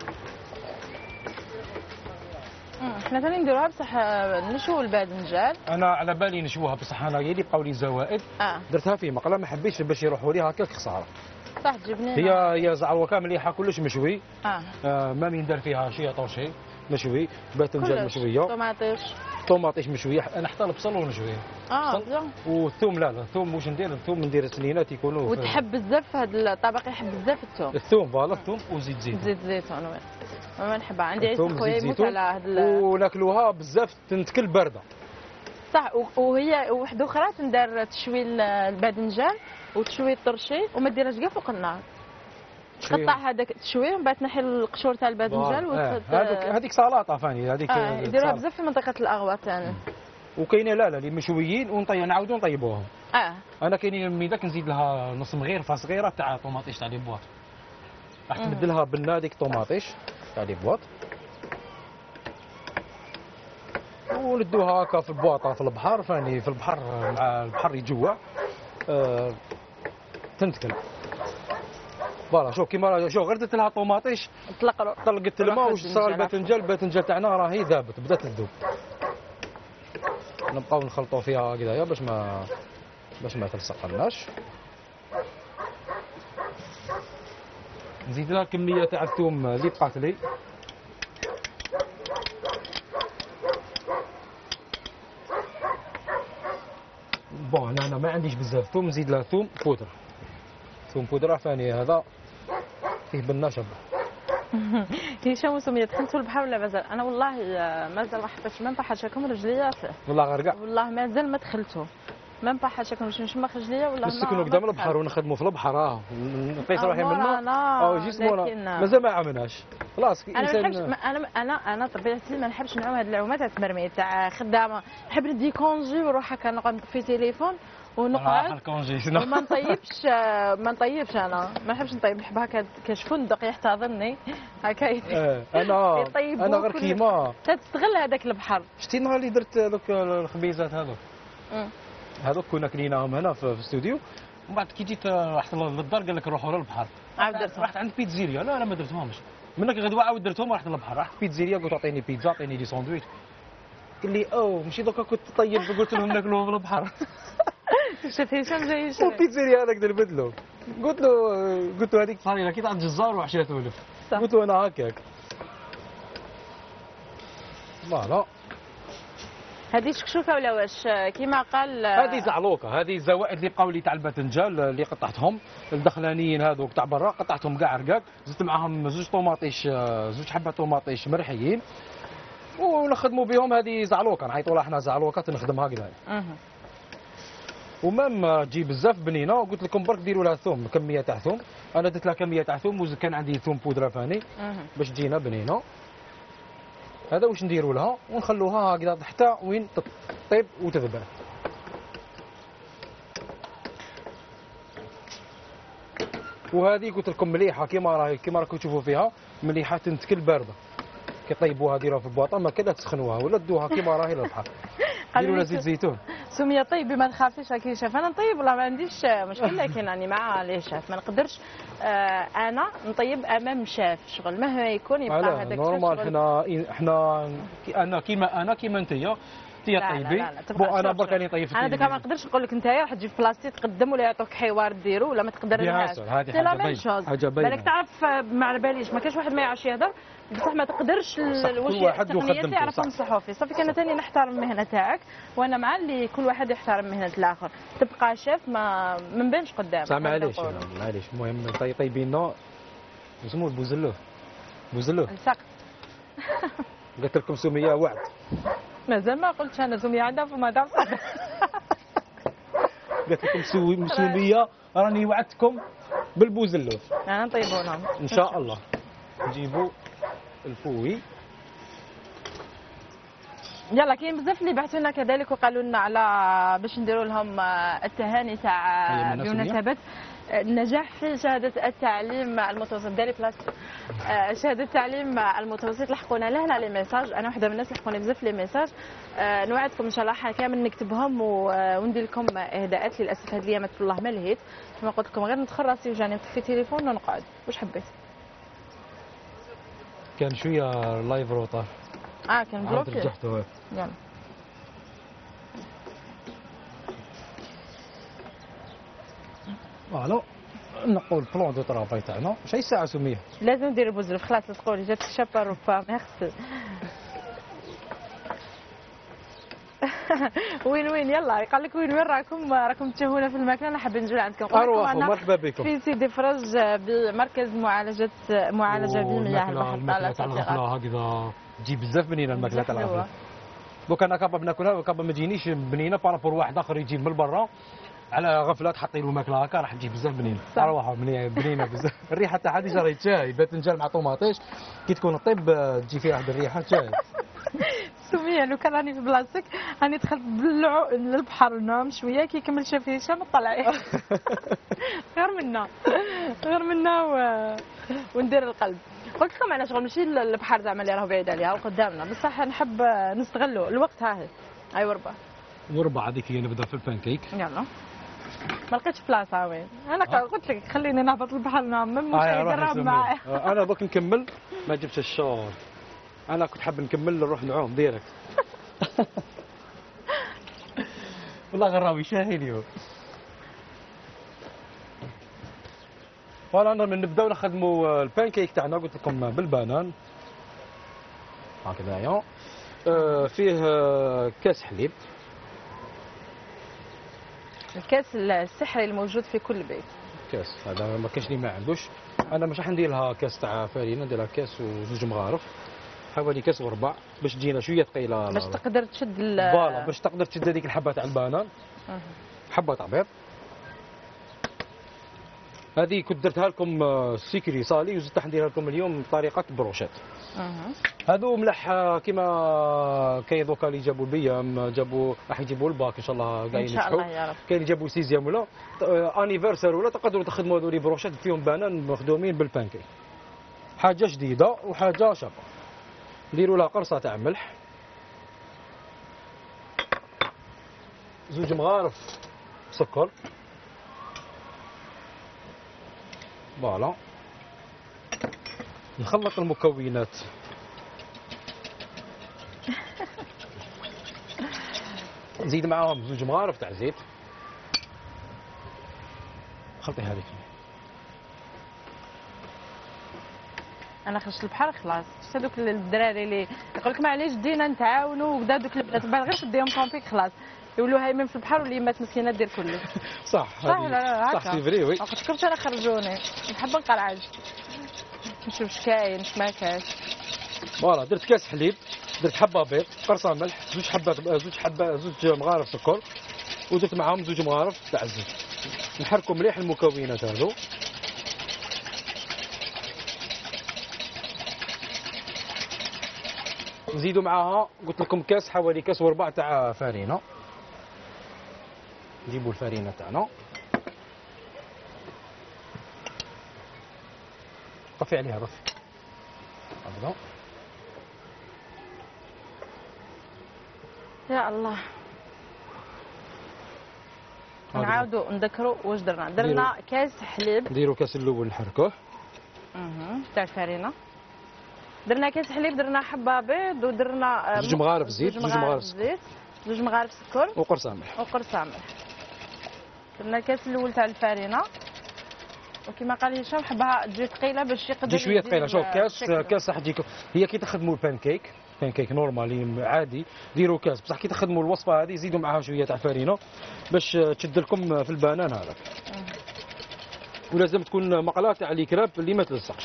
احنا ثاني نديروها بصح نشوو الباذنجان. انا على بالي نشووها بصح انا اللي بقاو لي زوائد درتها في مقله ما حبيتش باش يروحوا لي هكاك خساره. صح جبني هي زعلوكه مليحه كلش مشوي. ما من دار فيها شي طوشي مشوي باذنجان مشويه طوماطيش طوماطيش مشويه، انا حتى البصل ونشويه. بيان. والثوم لا الثوم واش ندير؟ الثوم ندير سنينات يكونوا وتحب بزاف هذا الطبق، يحب بزاف الثوم. الثوم فوالا، الثوم وزيت زيتون. زيت زيتون ما نحبها، عندي عيسى خويا يموت على هذا. وناكلوها بزاف تنتكل بارده. صح. وهي وحده اخرى تندار تشوي الباذنجان وتشوي الطرشي وما ديرهاش كاع فوق النار. تقطع هذاك تشويه ومن بعد تنحي القشور تاع الباذنجان هذيك سلطه فاني هذيك. يديروها بزاف في منطقه الاغواط ثاني. وكاينه لا اللي مشويين نعاودوا نطيبوهم. انا كاينين ميداك نزيد لها نص مغيرفه صغيره تاع طوماطيش تاع لي بواط. راح تبدلها بنا ديك طوماطيش تاع لي بواط. وندوها هكا في البواطه في البحر فاني في البحر مع البحر يجوع. تنتكل. فوالا شوف كيما شوف غير درت لها طوماطيش طلقت الماء واش صار الباذنجان تاعنا راهي ذابت بدات تذوب. نبقاو نخلطوا فيها هكذايا باش ما تلصقناش. نزيد لها كميه تاع الثوم اللي بقات لي. بون انا ما عنديش بزاف ثوم، نزيد لها ثوم بودر. ثوم بودره ثاني هذا فيه بالنشب. هشام وسمية دخلتوا البحر ولا مازال؟ انا والله مازال ما حطيتش ميم با حاشاكم رجليا فيه. والله غير والله مازال ما دخلتو ميم با حاشاكم باش نشمخ رجليا والله. نسكنوا قدام البحر ونخدموا في البحر نقيس روحي منه. جسمنا مازال ما عملناش خلاص. انا طبيعتي ما نحبش نعوم هاد العومات تاع التمرميد تاع خدامه. نحب ندي كونجي ونروح هكا نقعد نطفي تليفون ونقعد وما نطيبش. انا ما نحبش نطيب، نحب هكا كاش فندق يحتضنني هكا. انا غير كيما تستغل هذاك البحر. شتي النهار اللي درت دوك الخبيزات هذوك كنا كليناهم هنا في الاستوديو. ومن بعد كي جيت رحت للدار قال لك روحوا للبحر. رحت عند بيتزيريا. لا ما درتهمش. منك غدوه عاود درتهم ورحت للبحر. رحت بيتزيريا قلت اعطيني بيتزا اعطيني لي ساندويتش. قال لي ماشي دوكا كنت طيب قلت لهم ناكلوهم في البحر. شوف هشام جاي يشري البيتزيريا هذاك نبدلو. قلت له هذيك صاري كي تاع الجزار وعشيت ولف. قلت له انا هكاك. فوالا هذه شكشوكه ولا واش كيما قال؟ هذه زعلوكه. هذه الزوائد اللي بقاو لي تاع الباذنجان اللي قطعتهم الدخلانيين هذوك تاع برا قطعتهم كاع رقاق. زدت معاهم زوج حبات طوماطيش مرحيين ونخدموا بهم. هذه زعلوكه نعيطوا لها حنا زعلوكه نخدمها هكذا. ومام تجي بزاف بنينه. قلت لكم برك ديروا لها ثوم كميه تاع ثوم. انا درت لها كميه تاع ثوم وكان عندي ثوم بودره فاني باش تجينا بنينه. هذا واش نديروا لها ونخلوها هكذا حتى وين تطيب وتذبح. وهذه قلت لكم مليحه كيما راكم تشوفوا فيها مليحه تنتكل بارده. كي طيبوها ديروها في البواطه ما كان لا تسخنوها ولا دوها كيما راهي للبحر. ديروا لها زيت زيتون. سمية طيبي ما تخافيش هاكي شاف. انا نطيب والله ما عنديش مشكل، لكن راني مع لي شاف ما نقدرش انا نطيب امام شاف شغل مهما يكون يبقى هذاك نورمال. حنا كيما انتيا طيبي. انا برك راني طيب في انا دوكا ما نقدرش نقول لك نتايا راح تجي في بلاصتي تقدم ولا يعطوك حوار ديرو ولا ما تقدرش. هذه حاجه باينه. بالك تعرف ما على باليش ما كاش واحد ما يعرفش يهضر بصح ما تقدرش كل واحد يخدم يعرفوا نصحوا فيه. صافي كان ثاني نحترم المهنه تاعك وانا مع اللي كل واحد يحترم مهنه الاخر. تبقى شاف ما نبانش قدام. صح معليش المهم طيبينا اسمه بوزلوه السقط. قلت لكم سمية وعد. مازال ما قلتش انا سمية عندها فما تعرف. قلت لكم سمية راني وعدتكم بالبوزلوف. انا نطيبوا لهم ان شاء الله. نجيبوا الفوي. يلا كاين بزاف اللي بعثوا لنا كذلك وقالوا لنا على باش نديروا لهم التهاني تاع بمناسبه النجاح في شهاده التعليم المتوسط. داري بلاص شهاده التعليم المتوسط. لحقونا لهنا لي ميساج. انا وحده من الناس لحقوني بزاف لي ميساج. نوعدكم ان شاء الله كامل نكتبهم وندير لكم اهداءات. للاسف هذه الايامات والله ما لهيت كما قلت لكم غير ندخل راسي وجاني نطفي تليفون ونقعد. واش حبيت؟ كان شويه لايف روطار. كان بلوكي. رجعته. يلا فوالا نقول بلون دو طرافاي تاعنا. شي ساعه سميه لازم ندير بوزلف. خلاص تقولي جات الشابه روبا ميرسي. وين يلا قال لك وين راكم تشوفونا في الماكله. انا حابين نجي عندكم. اروح مرحبا بكم في سيدي فرج بمركز معالجه بمياه البحر. الماكله تاع الغفله هكذا تجي بزاف بنينه الماكله تاع الغفله. دوك انا كابا ناكلها كابا ما تجينيش بنينه بارابور واحد اخر يجي من برا على غفله تحطي له ماكله هكا راح تجي بزاف بنينه. اروح بنينه بزاف. الريحه تاعها ديجا راهي تشاي باذنجان مع طوماطيش كي تكون الطيب تجي فيها واحد الريحه تشاي. سمية لو كان راني في بلاصتك راني دخلت للبحر ونام شويه كي يكمل شاف هشام طلعي. غير منا وندير القلب. قلت لكم انا شغل ماشي البحر زعما اللي راه بعيد عليها وقدامنا بصح نحب نستغلوا الوقت هاهي. اي وربع هذيك هي نبدا في البانكيك. يلا ما لقيتش بلاصه وين. انا قلت لك خليني نهبط البحر نام مش يقرب معايا. انا دوك نكمل ما جبتش الشور. انا كنت حاب نكمل نروح نعوم ديريكت. والله غراوي شاهي اليوم. فوالا من نبداو نخدموا البانكيك تاعنا قلت لكم بالبنان هكذايا. فيه كاس حليب. الكاس السحري الموجود في كل بيت. كاس هذا ما كاينش اللي ما عندوش. انا مش راح ندير لها كاس تاع فرينه ندير لها كاس وزوج مغارف حوالي كاس وربع باش تجينا شويه ثقيله باش تقدر تشد فوالا باش تقدر تشد هذيك الحبه تاع البنان. حبه تاع بيض هذه كنت درتها لكم سيكري صالي وزدت نديرها لكم اليوم بطريقه بروشيت. هذو ملح كما كاين دوكا اللي جابوا البيام جابوا راح يجيبوا الباك ان شاء الله قاعدين ينجحوا. كاين اللي جابوا سيزيام ولا انيفرسير ولا تقدروا تخدموا هذول بروشيت فيهم بنان مخدومين بالبانكيك. حاجه جديده وحاجه شابه. نديروا لها قرصه تاع ملح زوج مغارف سكر فوالا. نخلط المكونات. نزيد معاهم زوج مغارف تاع زيت. خلطي هذيك. انا خرجت البحر خلاص. شفت هذوك الدراري اللي يقول لك معليش دينا نتعاونوا وكذا دوك البنات بعد غير شديهم كومبيك خلاص يولوا هايمين في البحر واليمات مسكينه دير كله. صح صح سي فري وي. كنت كرت انا خرجوني نحب نقرعج نشوف اش كاين اش ما كاش. فوالا درت كاس حليب درت حبه بيض قرصه ملح زوج مغارف سكر ودرت معاهم زوج مغارف تاع الزيت. نحركوا مليح المكونات هذو. نزيدوا معاها قلت لكم كاس حوالي كاس وربع تاع فرينه. نجيبوا الفرينه تاعنا طفي عليها طفي هكذا. يا الله نعاودوا نذكروا واش درنا كاس حليب. نديروا كاس الاول نحركوه تاع الفرينه. درنا كاس حليب درنا حبه بيض ودرنا زوج مغارف زيت زوج مغارف سكر وقرصه ملح. درنا الكاس الاول تاع الفرينه وكما قال هشام حبها تجي ثقيله باش يقدر تجي شويه ثقيله. شوف كاس راح تجيك هي كي تخدموا البانكيك نورمالي عادي ديروا كاس بصح كي تخدموا الوصفه هذه زيدوا معها شويه تاع فرينه باش تشد لكم في البنان هذا. ولازم تكون مقله تاع الكراب اللي ما تلصقش.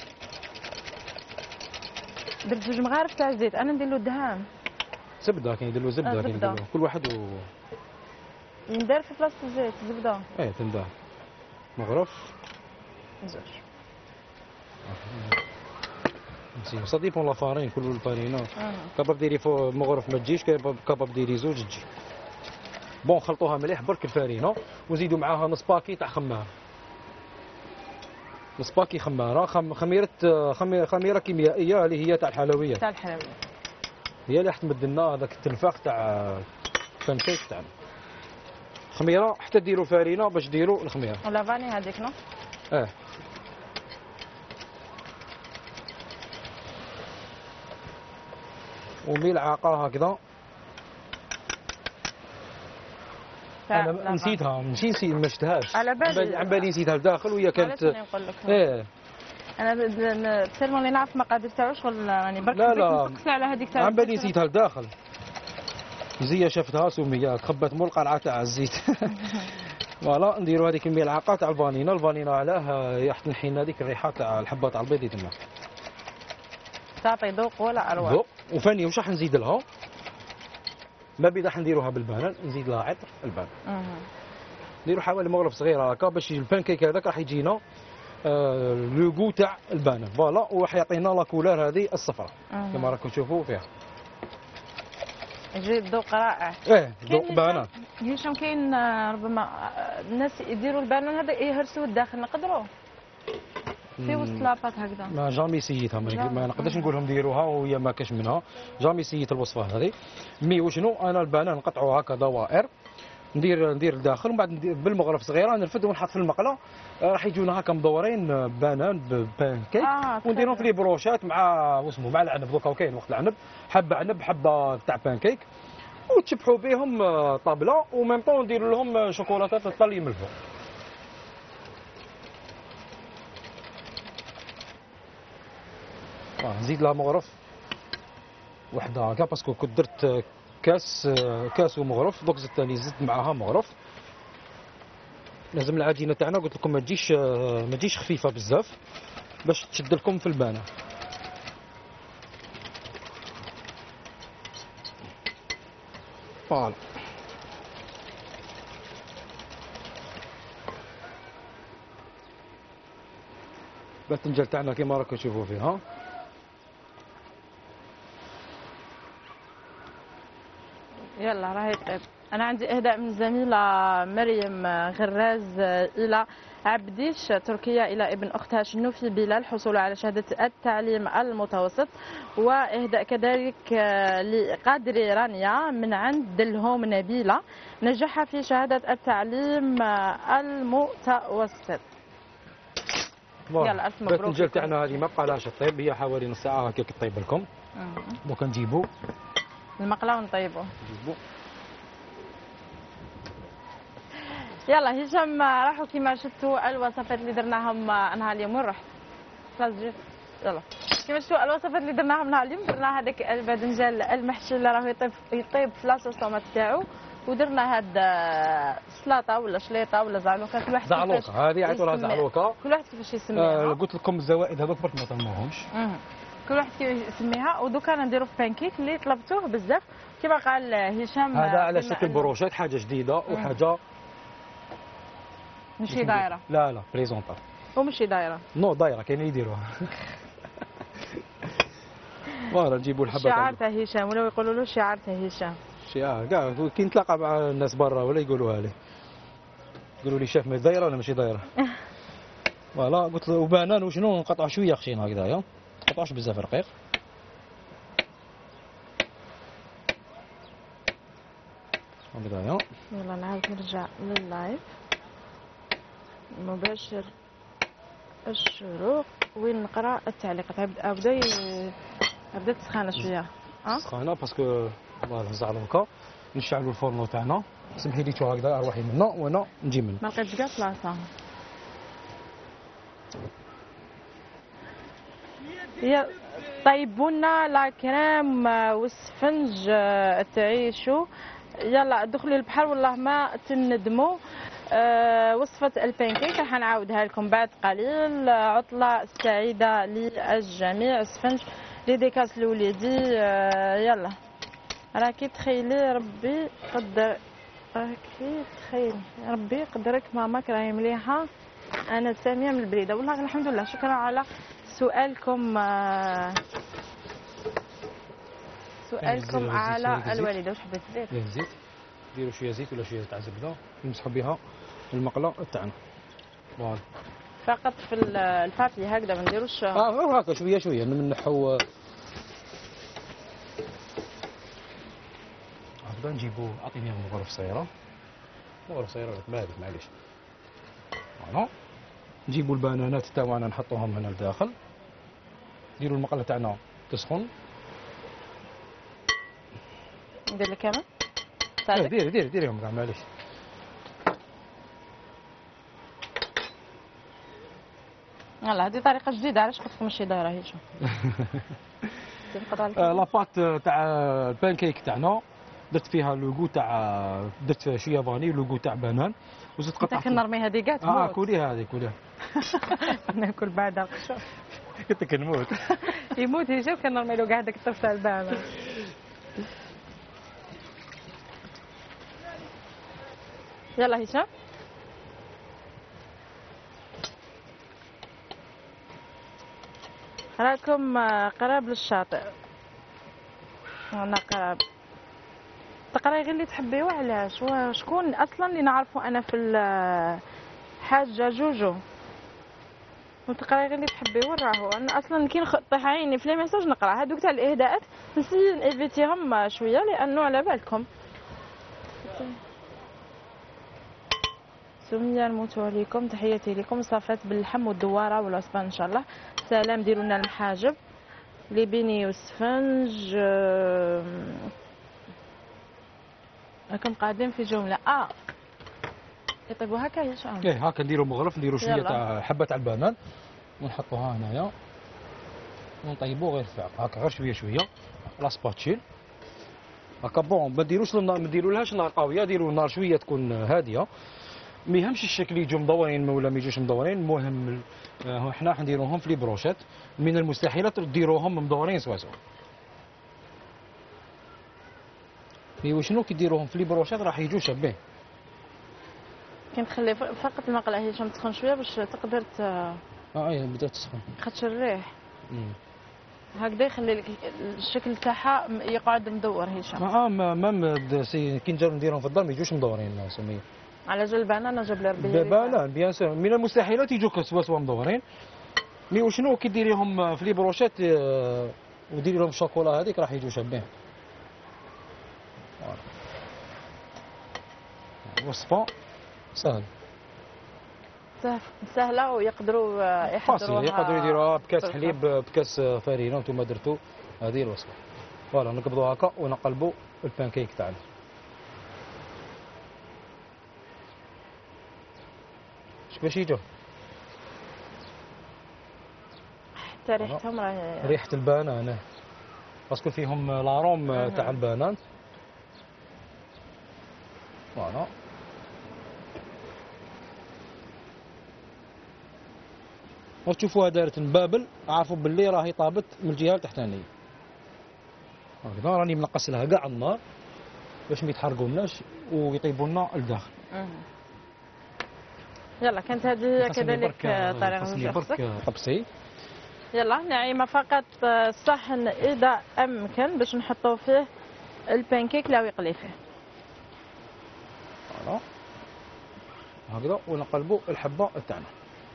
درت زوج مغارف تاع الزيت. انا ندير له دهان زبده كاين يديروا زبده كاين يديروا كل واحد ندير في بلاصه الزيت زبده. تندار مغرف زوج مزيان. سا ديبون لا فارين كل الفارينه كاباب ديري فوق مغرف ما تجيش كاباب ديري زوج تجي. بون خلطوها مليح برك الفارينه وزيدوا معاها نص باكي تاع خماره. نص باكي خماره خميره كيميائيه اللي هي تاع الحلويات. هي اللي راح تمد لنا هذاك التنفاخ تاع البانكيك تاعنا. خميره حتى ديروا فرينه باش ديروا الخميره. ولا فاني هذيك نو؟ وملعقه هكذا. انا نسيتها نسيت ما شفتهاش. على بالي عن بالي نسيتها لداخل وهي كانت. انا سيرمون اللي نعرف المقادير تاعو شغل راني برك لا على هذيك تاع عن بالي نسيتها لداخل. زي شفتها سميه تخبات مول القرعه تاع الزيت. فوالا نديروا هذيك الملعقه تاع الفانيلا. الفانيلا علاه يحط نحينا هذيك الريحه تاع الحبه تاع البيض تما تعطي ذوق ولا اروع. ذوق. وفاني واش راح نزيد لها؟ ما بدا راح نديروها بالبانان، نزيد لها عطر البان. نديروا حوالي مغرف صغيره هكا باش البانكيك هذاك راح يجينا لو غو تاع البانان. فوالا وراح يعطينا لا كولور هذه الصفراء كما راكم تشوفوا فيها. يجي الذوق رائع. ذوق بانان. هشام كاين ربما الناس يديروا البانان هذا يهرسوه الداخل، نقدروا في وسط لاباط هكذا؟ ما جامي سيتها، ما نقدرش نقول لهم ديروها وهي ما كاش منها. جامي سيت الوصفه هذه. مي وشنو انا البانان نقطعوها هكا دوائر، ندير الداخل ومن بعد بالمغرف صغيره نرفد ونحط في المقله. راح يجونا هكا مدورين بانان بانكيك. ونديرهم في لي بروشات مع واسمو مع العنب. دوكا كاين وقت العنب، حبه عنب حبه تاع بانكيك، وتشبحوا بهم طابله وميم طون نديروا لهم شوكولاتات طلي من الفوق. نزيد لها مغرف وحده هكا باسكو كنت درت كاس ومغرف. دوك زدت ثاني زدت معاها مغرف. لازم العجينه تاعنا قلت لكم ما تجيش خفيفه بزاف باش تشد لكم في البانه. فوالا الباذنجان تاعنا كيما راكم تشوفوا فيها. يلا راهي طيب. انا عندي اهداء من الزميله مريم غراز الى عبديش تركيا الى ابن اختها شنوفي بلال حصول على شهاده التعليم المتوسط، واهداء كذلك لقادري رانيا من عند دلهوم نبيله نجح في شهاده التعليم المتوسط. يلا الف مبروك. الباذنجان تاعنا هذه ما بقى لهاش طيب، هي حوالي نص ساعه هكاك طيب لكم. دوكا نجيبو المقله ونطيبوه. يلا هشام راحوا كيما شفتوا الوصفات اللي درناهم نهار اليوم. وين رحت؟ يلا كيما شفتوا الوصفات اللي درناهم نهار اليوم. درنا هذاك الباذنجان المحشي اللي راهو يطيب في لاصوص طوماط تاعو، ودرنا هاد سلطه ولا شليطه ولا زعلوكه. كل واحد زعلوكه هذه يعيطوا لها زعلوكه. كل واحد كيفاش يسميها. قلت لكم الزوائد هذوك برك ما طلموهمش. كل واحد كيف يسميها. ودوكا نديرو في بانكيك اللي طلبتوه بزاف كيما قال هشام. هذا على شكل بروشات، حاجه جديده وحاجه ماشي دايره. لا بريزونطا وماشي دايره. نو دايره كاين يديروها. فوالا نجيبوا الحبه شعار تاع هشام ولا يقولوا له شعار تاع هشام. شعار كاع كي نتلاقى مع الناس برا ولا يقولوها لي، يقولوا لي شاف ما دايره ولا ماشي دايره. فوالا قلت له وبانان وشنو نقطعوا شويه خشين هكذايا، ما تقطعوش بزاف رقيق. هكذايا. يلا نعاود نرجع لللايف مباشر الشروق وين نقرا التعليقات. بدا تسخن شويه. سخانه باسكو فوالا زعلوكا. نشعلوا الفرن تاعنا. سمحي لي شو هكذا اروحي منا وانا نجي منه. ما لقيتش كاع بلاصه. هي طيبوا لنا لا كريم والسفنج تعيشوا. يلا دخلوا البحر والله ما تندموا. وصفة البانكيك راح نعاودها لكم بعد قليل. عطلة سعيدة للجميع. اسفنج لديكاس لوليدي. يلا راكي تخيلي ربي قدر، راكي تخيلي ربي قدرك ماماك راهي مليحة. أنا سامية من البريدة والله الحمد لله. شكرا على سؤالكم على الوالدة. واش حبيت دير؟ زيت. ديروا شويه زيت ولا شويه تاع زبده نمسحوا بها المقله تاعنا. فوالا فقط في البابي هكذا ما نديروش. هكا شويه نمنحوا هكذا. نجيبوا اعطيني مغرف صغيره معليش. فوالا نجيبوا البنانات تاعنا نحطوهم هنا لداخل. نديروا المقله تاعنا تسخن. ندير لك كمان. ديريهم كاع معليش. يلا هذه طريقه جديده. علاش قلت لكم ماشي دايره هي شو. لاباط تاع البانكيك تاعنا درت فيها لوغو تاع، درت شويه فاني لوغو تاع بنان وزدت انت قطعت. كنرمي هذه كاع تموت. كولي هذه كوليها. ناكل بعدها قشور. قلت لك نموت. يموت هشام كنرمي له كاع داك الطرف تاع البامه. يلا هشام. راكم قراب للشاطئ. انا قراب. تقراي غير اللي تحبيوه. علاش؟ شكون اصلا اللي نعرفه انا في حاجه جوجو؟ وتقراي غير اللي تحبيوه. راهو انا اصلا كي طيح عيني في لي ميساج نقرا هذوك تاع الاهداءات نسي نيفيتيهم شويه لانه على بالكم. سمية نموتو عليكم، تحياتي لكم. صافات باللحم والدواره والعصبان ان شاء الله. سلام ديروا لنا المحاجب ليبيني وسفنج. راكم قاعدين في جمله. يطيبوا هكا يا شباب. ايه هاكا نديروا مغرف، نديروا شويه يلا. تاع حبه تاع البنان ونحطوها هنايا ونطيبوه غير فاق هاكا، غير شويه شويه لا سباتشيل هاكا. بون ما ديروش ما ديرولهاش نار قويه، ديروا النار شويه تكون هاديه. ما يهمش الشكل يجوا مدورين ولا ما يجوش مدورين، المهم حنا راح نديروهم في لي بروشيت. من المستحيلات ديروهم مدورين سوا سوا. وشنو كي ديروهم في لي بروشيت راح يجوا شابين. كي تخلي فقط المقله هشام تسخن شويه باش تقدر اي بدات تسخن خاطش الريح هكذا يخلي لك الشكل تاعها يقعد مدور هشام. كي نجرب نديرهم في الدار ما يجوش مدورين سميه. على جال انا جاب لي ربي. لا بيان سور من المستحيلات يجوك سوا سوا مدورين. مي وشنو كي ديريهم في لي بروشيت وديري لهم الشوكولا هذيك راح يجوا شابين. وصفه سهل سهله ويقدروا يحضروها. يقدروا يديروها بكاس حليب بكاس فرينه وانتم درتوا. هذه الوصفه. فوالا نقبضوا هكا ونقلبوا البانكيك تاعنا. اش باش يجوا؟ حتى ريحتهم راهي ريحه البنان باسكو فيهم لاروم تاع البنان. فوالا وتشوفوها دارت مبابل، عارفوا باللي راهي طابت من الجهه التحتانيه. هكذا راني منقص لها كاع النار باش ما يتحرقولناش ويطيبوا لنا الداخل. يلا كانت هذه كذلك طريقه برك طبسي. يلا نعيمه فقط صحن اذا امكن باش نحطوا فيه البانكيك لا يقلي فيه. فوالا هكذا ونقلبوا الحبه تاعنا.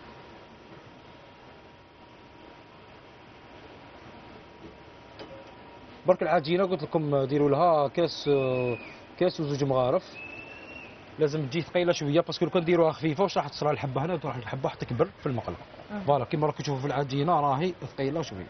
برك العجينه قلت لكم ديروا لها كاس وزوج مغارف. لازم تجي ثقيله شويه باسكو لو كان ديروها خفيفه واش راح تصرى الحبه هنا وتروح الحبه تكبر في المقله. فوالا كيما راكم تشوفوا في العجينه راهي ثقيله شويه.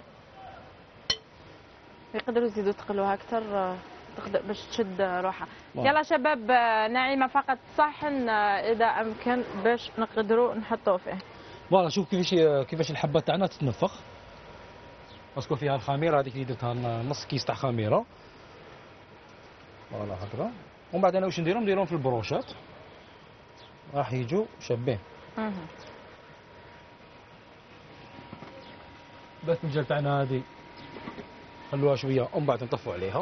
يقدروا يزيدوا تقلوها اكثر تقدر باش تشد روحها. يلا شباب نعيمه فقط صحن اذا امكن باش نقدروا نحطوه فيه. فوالا شوف كيفاش الحبه تاعنا تتنفخ باسكو فيها الخميره هذيك اللي درتها نص كيس تاع خميره. فوالا هكذا. ومن بعد انا واش نديرهم في البروشات راح يجوا شابين. الباذنجان تاعنا هذه خلوها شويه ومن بعد نطفوا عليها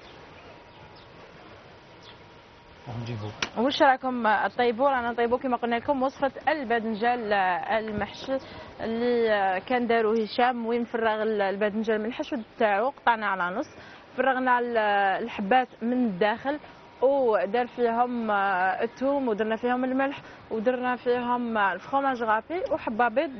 ونجيبوا. واش راكم طيبوا؟ رانا نطيبوا كما قلنا لكم وصفه الباذنجان المحشي اللي كان داروا هشام. وين فرغ الباذنجان من الحشو تاعو قطعنا على نص، فرغنا الحبات من الداخل ودار فيهم الثوم ودرنا فيهم الملح ودرنا فيهم الفخوماج غابي وحبه بيض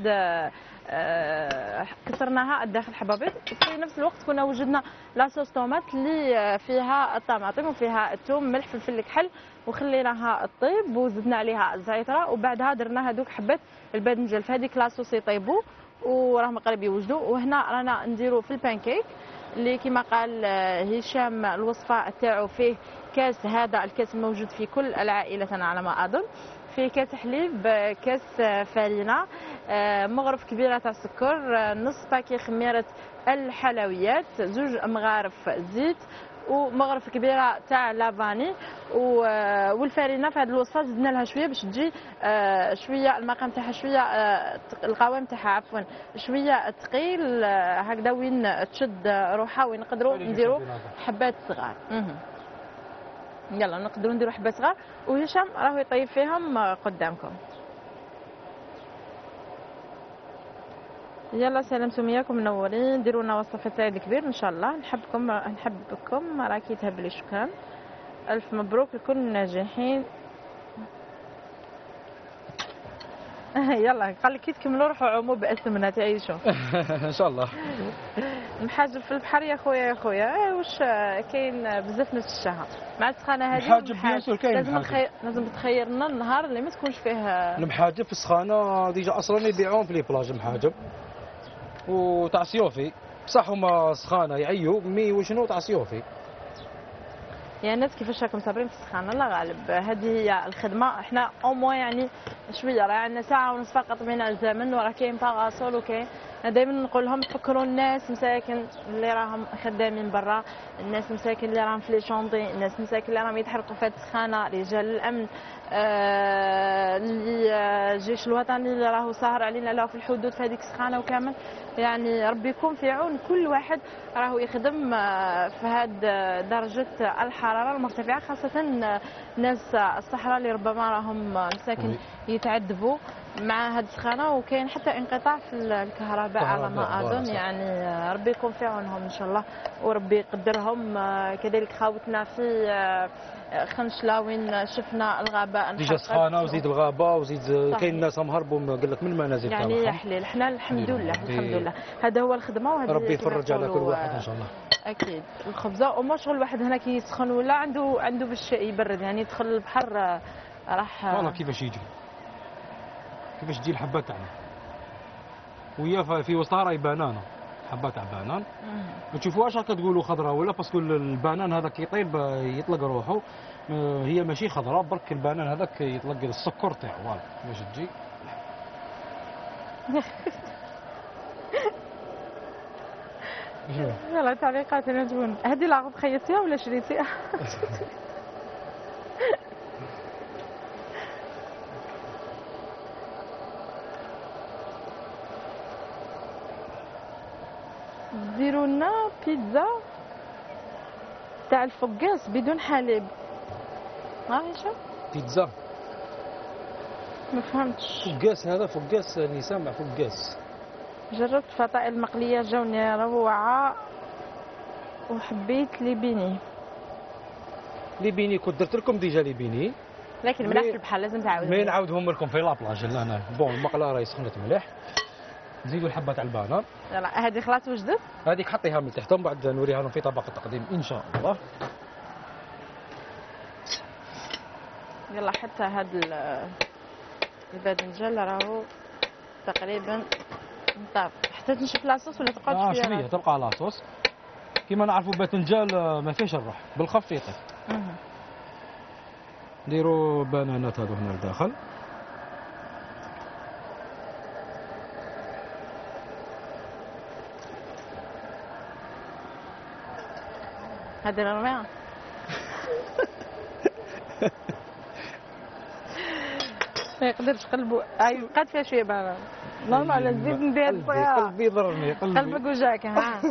كسرناها الداخل حبه بيض. في نفس الوقت كنا وجدنا لاصوص طوماط اللي فيها الطماطم وفيها الثوم ملح فلفل الكحل وخليناها تطيب وزدنا عليها الزعتره وبعدها درنا هذوك حبات الباذنجان في هذيك لاصوص يطيبوا وراهم قريب يوجدوا. وهنا رانا نديروا في البانكيك اللي كما قال هشام الوصفه تاعو فيه كاس. هذا الكاس موجود في كل العائلات انا على ما اظن. فيه كاس حليب، كاس فرينه، مغرف كبيره تاع السكر، نص باكي خميره الحلويات، زوج مغارف زيت ومغرف كبيره تاع لافاني والفارينه في هذا الوسط زدنا لها شويه باش تجي شويه المقام تاعها شويه القوام تاعها عفوا شويه ثقيل هكذا وين تشد روحها وين نقدروا نديروا حبات صغار. يلا نقدروا نديروا حبات صغار وهشام راهو يطيب فيهم قدامكم. يلا سلامتم ياكم منورين، ديروا لنا وصفه عيد كبير ان شاء الله. نحبكم راكي تهبلي. شكرا، الف مبروك لكل الناجحين. يلا قال لك كي تكملوا روحوا عوموا باسمنا تعيشوا. ان شاء الله. نحاجب في البحر يا خويا واش كاين بزاف ناس الشهر مع السخانه هذه. المحاجب بيان كاين. لازم تخير لنا النهار اللي ما تكونش فيه المحاجب في السخانه ديجا اصلا يبيعوهم في لي بلاج المحاجب وتاع سيوفي بصح هما سخانه يعيو مي وشنو تاع سيوفي. يا الناس كيفاش راكم صابرين في السخانه؟ الله غالب، هذه هي الخدمه. احنا او موان يعني شويه راه عندنا ساعه ونص فقط من الزمن وراه كاين باغاسول وكاين. دائما نقول لهم تفكروا الناس مساكن اللي راهم خدامين برا، الناس مساكن اللي راهم في لي شونطي، الناس مساكن اللي راهم يتحرقوا في هذه السخانه، رجال الامن اللي الجيش الوطني اللي راهو ساهر علينا له في الحدود في هذيك السخانه وكامل. يعني ربي يكون في عون كل واحد راهو يخدم في هذه درجه الحراره المرتفعه، خاصه ناس الصحراء اللي ربما راهم مساكن يتعذبوا مع هذه السخانه، وكاين حتى انقطاع في الكهرباء على ما اظن. يعني ربي يكون في عونهم ان شاء الله وربي يقدرهم. كذلك خاوتنا في خنشله وين شفنا الغابه ديجا سخانه وزيد الغابه وزيد كاين ناس هم هربوا قال لك من المنازل يعني يا حليل. احنا الحمد لله هذا هو الخدمه وهذا ربي يفرج على كل واحد ان شاء الله. اكيد الخبزه وما شغل الواحد هنا كيسخن ولا عنده باش يبرد يعني يدخل البحر راح والله كيفاش تجي الحبه تاعنا وهي في وسطها راهي بنانه حبه تاع بنان. ما تشوفوهاش هكا تقولوا خضراء ولا باسكو البنان هذاك يطيب يطلق روحه. هي ماشي خضراء برك البنان هذاك يطلق السكر تاعو فوالا باش تجي. يلا تعليقات نجمون. هذه لاغوب خيطتيها ولا شريتيها؟ ديروا لنا بيتزا تاع الفقاس بدون حليب. هشام بيتزا ما فهمتش. فقاس هذا فقاس اللي سامع فقاس. جربت فطائر مقليه جاوني روعه وحبيت ليبيني كنت درت لكم ديجا ليبيني لكن ملاح في البحر لازم تعاود. مي نعاودهم لكم في لابلاج هنا. بون المقله راهي سخنت مليح. نزيدوا الحبه تاع البانان. يلا هذه خلاص وجدت. هذيك حطيها من تحت ومن بعد نوريها لهم في طبق التقديم ان شاء الله. يلا حتى هذا الباذنجان راهو تقريبا طاب. حتى تنشف لاصوص ولا تقعد فيها شويه تبقى لاصوص كيما نعرفوا باذنجان ما فيهش الروح بالخفيط. نديروا بنانات هذو هنا لداخل. هذه الرمية ما يقدرش قلبه بقات فيها شويه بنان نورمال. نزيد ندير قلبي ضرني قلبك وجاك.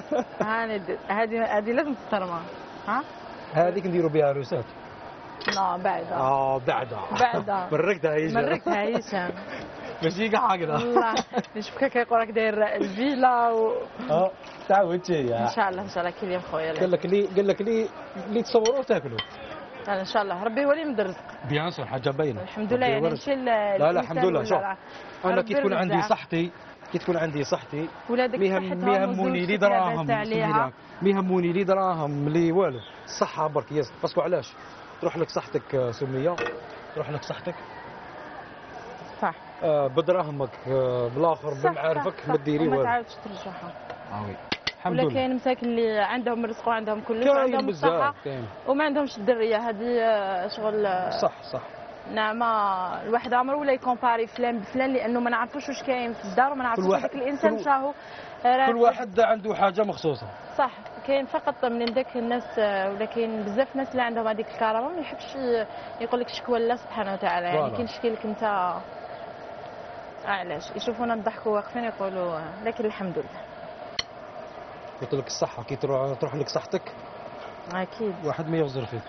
هذه لازم تسترمى. هذيك نديروا بها عروسات. لا بعدا بعدا مركتها هيشام ماشي كاع هكذا. والله نشوفك كيقول راك داير الفيلا تعودتي ان شاء الله كل يوم خويا. قال لك اللي تصوروه تاكلوا ان شاء الله. ربي هو اللي يمد الرزق بيان سور حاجه باينه الحمد لله. يعني نمشي لا الحمد لله. شوف انا كي تكون عندي صحتي ولادك ما يهموني لي دراهم ما يهموني لي دراهم لي والو. الصحه برك ياس باسكو علاش تروح لك صحتك سميه تروح لك صحتك صح بدراهمك بالاخر بمعارفك ما ديري والو ما تعاودش ترجعها. وي الحمد لله. ولا كاين مساكن اللي عندهم الرزق وعندهم كلش وعندهم الصحه وما عندهمش الدريه. هذه شغل صح نعم. الواحد عمره ولا يكومباري فلان بفلان لانه ما نعرفوش واش كاين في الدار وما نعرفوش هذاك الانسان شاهو. كل واحد عنده حاجه مخصوصه. صح كاين فقط من ذاك الناس ولا كاين بزاف ناس اللي عندهم هذيك الكرامه ما يحبش يقول لك شكوى الله سبحانه وتعالى، يعني كاين شكي لك انت علاش يشوفونا نضحكوا واقفين يقولوا لكن الحمد لله. قلت لك الصحه كي تروح لك صحتك اكيد واحد ما يغزر فيك.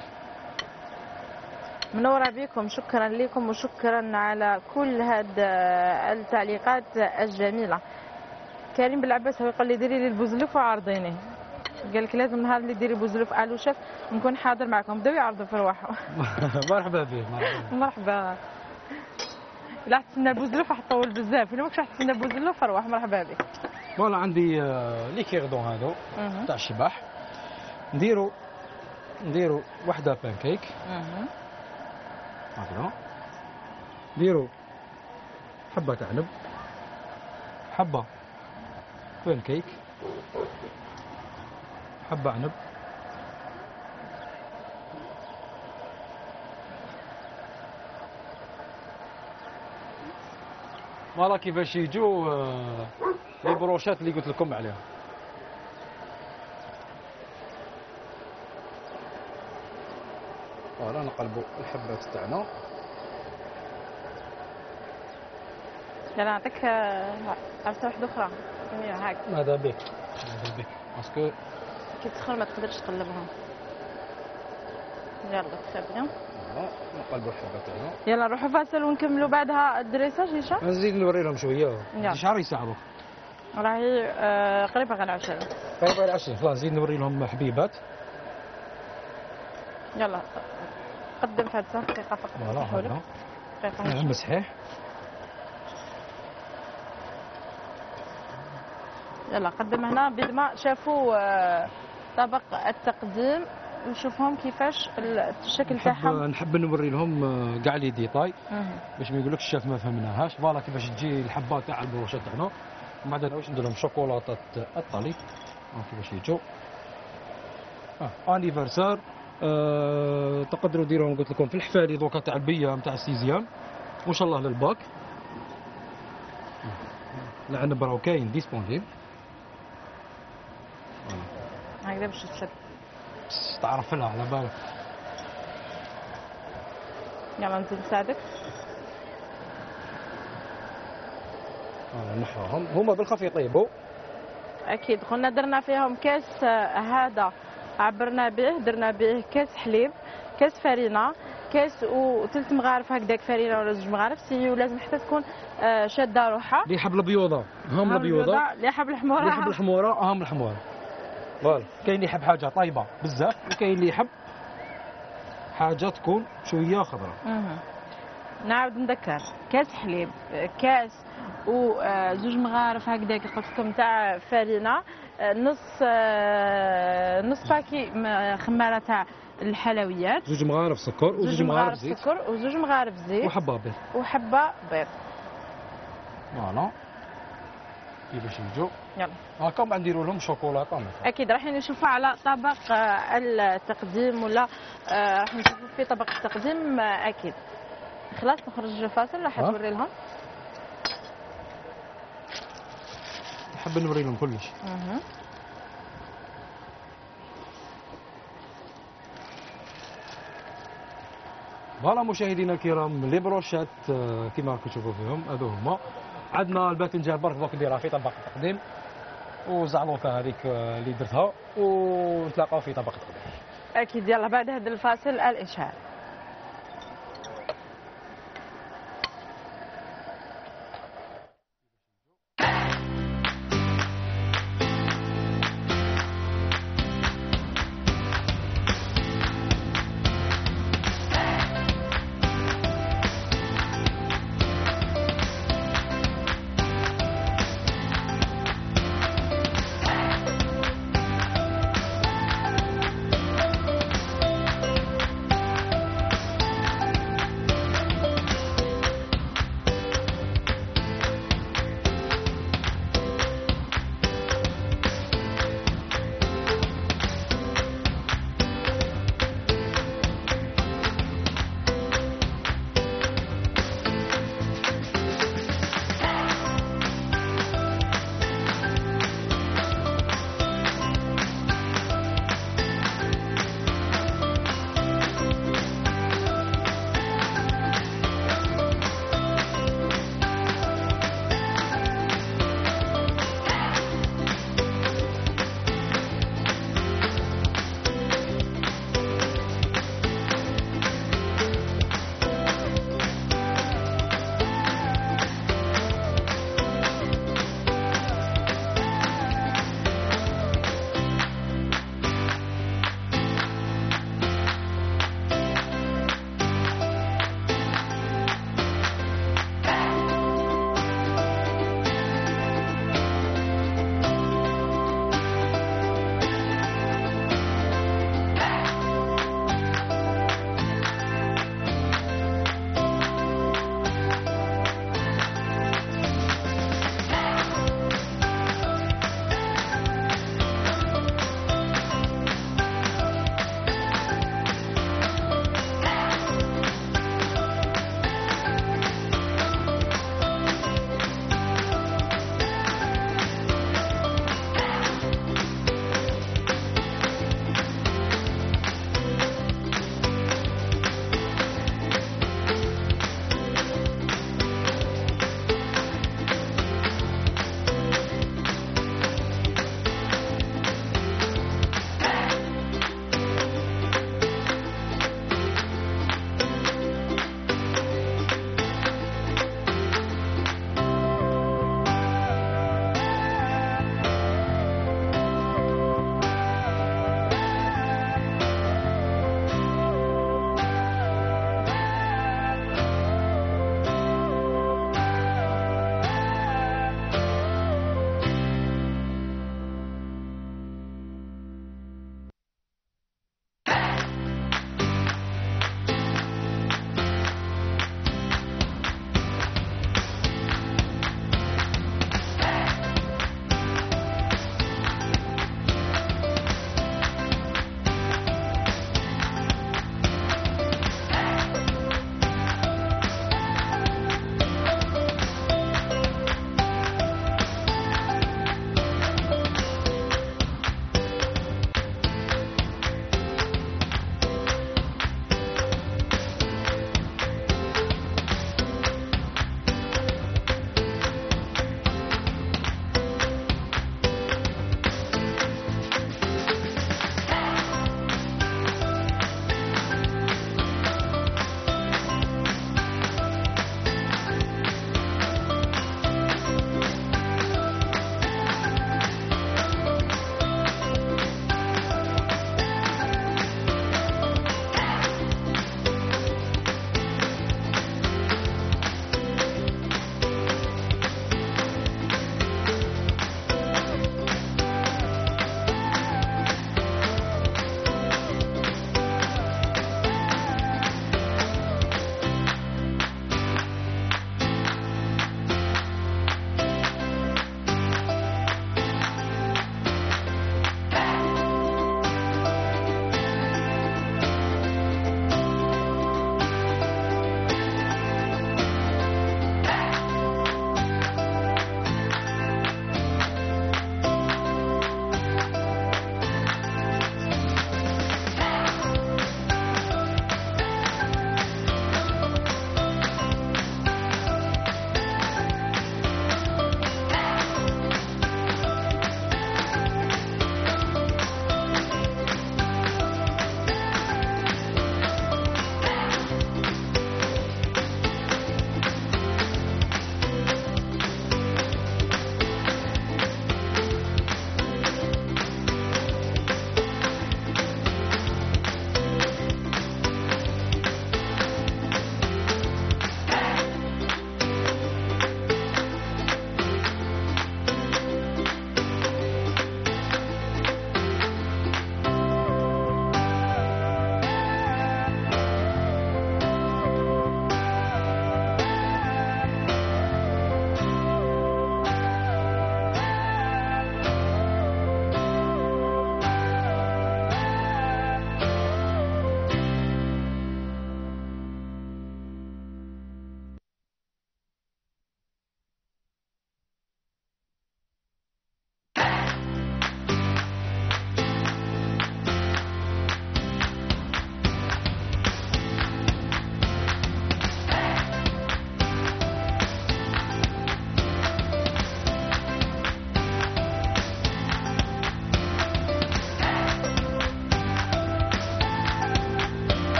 منورة بكم، شكرا لكم وشكرا على كل هاد التعليقات الجميلة. كريم بالعباس هو يقول لي ديري لي البوزلوف وعرضيني، قال لك لازم نهار اللي ديري بوزلوف الو شيف نكون حاضر معكم، بداو يعرضوا في رواحهم. مرحبا بك. مرحبا. لا تستنى البوزلوف راح تطول بزاف، الا ماكش راح تستنى البوزلوف روح. مرحبا بك. فوالا عندي لي كيردون هادو تاع الشباح، نديرو وحده بانكيك هكذا، نديرو حبه تاع عنب، حبه بانكيك، حبه عنب، فوالا كيفاش يجوا لي بروشات اللي قلت لكم عليها. فوالا نقلبوا الحبات تاعنا. يلا نعطيك عرفه واحده اخرى هاك. ماذا بك باسكو كي تسخن ما تقدرش تقلبهم. يلا تسابنا. نقلبوا الحبات تاعنا. يلا نروحوا فاصل ونكملوا بعدها الدريساج. هشام نزيد نوري لهم شويه. شحال يساعدوك؟ راهي قريبه على 10. قريبه على 10. خلاص نزيد نوري لهم حبيبات. يلا قدم في هاد دقيقه فقط. فوالا دقيقه. نعم صحيح. يلا قدم هنا بيد ما شافوا طبق التقديم نشوفهم كيفاش الشكل تاعهم. نحب نوري لهم كاع لي ديتاي باش ما يقولكش الشاف ما فهمناهاش. فوالا كيفاش تجي الحبات تاع البروشات تاعنا. ومن بعد واش ندير لهم شوكولاطه الطلي كيفاش يجوا. انيفرسار تقدروا ديروهم قلت لكم في الحفالي دوكا تاع البيه نتاع السيزيام وان شاء الله للباك. العنب راهو كاين ديسبونيبل هكذا باش تشد تعرف لها على بالك. يلا نزيد نساعدك. نحوهم هما بالخف يطيبوا. اكيد قلنا درنا فيهم كاس هذا عبرنا به، درنا به كاس حليب، كاس فرينه، كاس وثلث مغارف هكذاك فرينه ولا زوج مغارف سي، ولازم حتى تكون شاده روحها. اللي يحب البيوضه هم البيوضه، اللي يحب الحموره اللي يحب الحموره هم الحموره. فوالا كاين اللي يحب حاجه طيبه بزاف وكاين اللي يحب حاجه تكون شويه خضراء. نعاود نذكر كاس حليب، كاس وزوج مغارف هكذاك قلت لكم تاع فرينه، نص باكي خماره تاع الحلويات، زوج مغارف سكر وزوج مغارف زيت وزوج مغارف زيت وحبه بيض. فوالا كيفاش يجوا. يلا هاكا بعد نديروا لهم شوكولاته مثلا. اكيد راح نشوفوا على طبق التقديم ولا راح نشوفوا في طبق التقديم اكيد. خلاص نخرج فاصل راح نوري لهم. نحب نوري لهم كلش. فوالا مشاهدينا الكرام لي بروشات كما راكم تشوفوا فيهم هذو هما. عندنا الباذنجان برك دوك نديرها في طبق التقديم وزعلوطه هذيك اللي درتها ونتلاقاو في طبق التقديم. اكيد. يلا بعد هذا الفاصل الاشعال.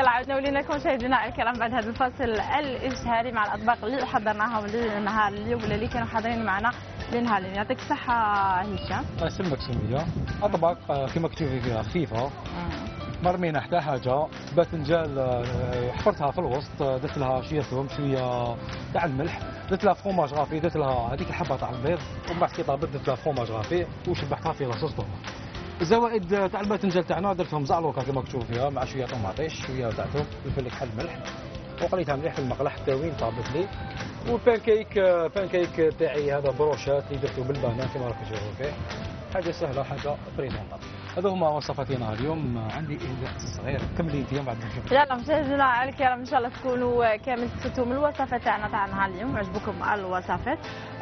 يلا عدنا ولينا لكم مشاهدينا الكرام بعد هذا الفاصل الإجهاري مع الأطباق اللي حضرناها لنهار اليوم ولا اللي كانوا حاضرين معنا لنهار اليوم. يعطيك الصحة هشام. الله يسلمك سمية. أطباق كما كتشوفي فيها خفيفة ما رمينا حتى حاجة. باذنجان حفرتها في الوسط، درت لها شوية ثوم شوية تاع الملح، درت لها فروماج غافي، درت لها هذيك الحبة تاع البيض، ومن بعد كي طابت درت لها فروماج غافي وشبحتها في لاصوص طوماط. الزوائد تاع الباذنجان تاعنا درتهم زعلوكا كما كتشوفوا فيها مع شوية طوماطيش شوية تاع ثوم فلفل حل ملح، وقليتها مليح في المقله حتى وين طابت لي. والبانكيك تاعي هذا بروشات اللي درته بالبنان كما راكم تشوفوا فيه، حاجه سهله حاجه بريزونطابل. هذو هما وصفاتنا اليوم. عندي إهداء صغير كملي انت بعد ما نشوف. يلا مشاهدينا الكرام ان شاء الله تكونوا كامل استفدتوا من الوصفات تاعنا تاع نهار اليوم، عجبكم الوصفات.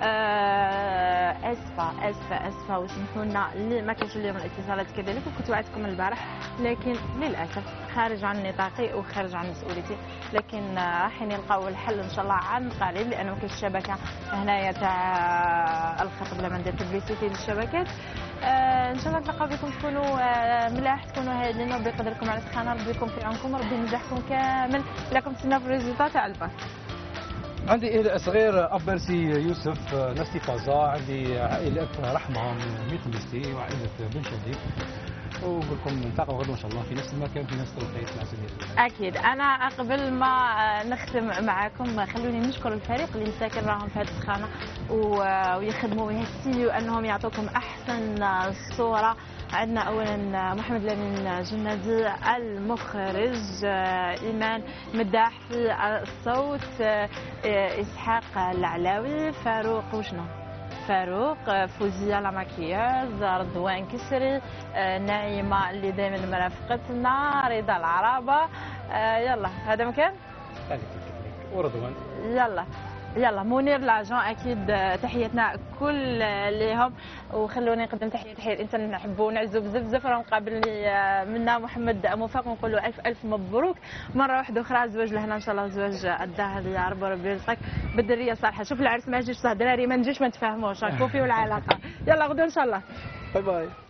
اسفه وسمحوا لنا اللي ما كانش اليوم الاتصالات كذلك، وكنت وعدتكم البارح لكن للاسف خارج عن نطاقي وخارج عن مسؤوليتي، لكن راح نلقاو الحل ان شاء الله عن قريب لانه كاين الشبكه هنايا تاع الخط بلا ما ندير بوبليسيتي للشبكات. ان شاء الله نتلاقاو بكم تكونوا ملاح، تكونوا هادين، ربي يقدركم على السخانه، ربي يكون في عونكم، ربي ينجحكم كامل. لكم تسناو في الريزلت تاع الباك. عندي إهداء صغير أبرسي يوسف نستي فازا، عندي عائلة رحمة من ميت مستي وعائلة بن شديد، ونقول لكم نلتقوا غدا ان شاء الله في نفس المكان في نفس التوقيت مع سمير. اكيد. انا قبل ما نختم معاكم خلوني نشكر الفريق اللي مساكن راهم في هذه السخانه ويخدموا ويهتموا انهم يعطوكم احسن صوره. عندنا اولا محمد لامين جنادي المخرج، ايمان مداح في الصوت، اسحاق العلاوي، فاروق وشنو فاروق، فوزية لا ماكياج، رضوان كسري، نعيمة اللي دائما مرافقتنا، رضا العرابة. يلا هذا مكان ورضوان. يلا منير لاجون اكيد تحياتنا كل ليهم. وخلوني نقدم تحيه الانسان نحبه ونعزو بزاف راه مقابلني منا محمد موفق، ونقول له الف مبروك مره واحده اخرى زواج لهنا ان شاء الله، زواج الدهر يا رب وربي يرزقك بالذريه الصالحه. شوف العرس ما يجيش صح دراري، ما نجيش ما نتفاهموش راكو فيه العلاقه. يلا غدوه ان شاء الله. باي باي.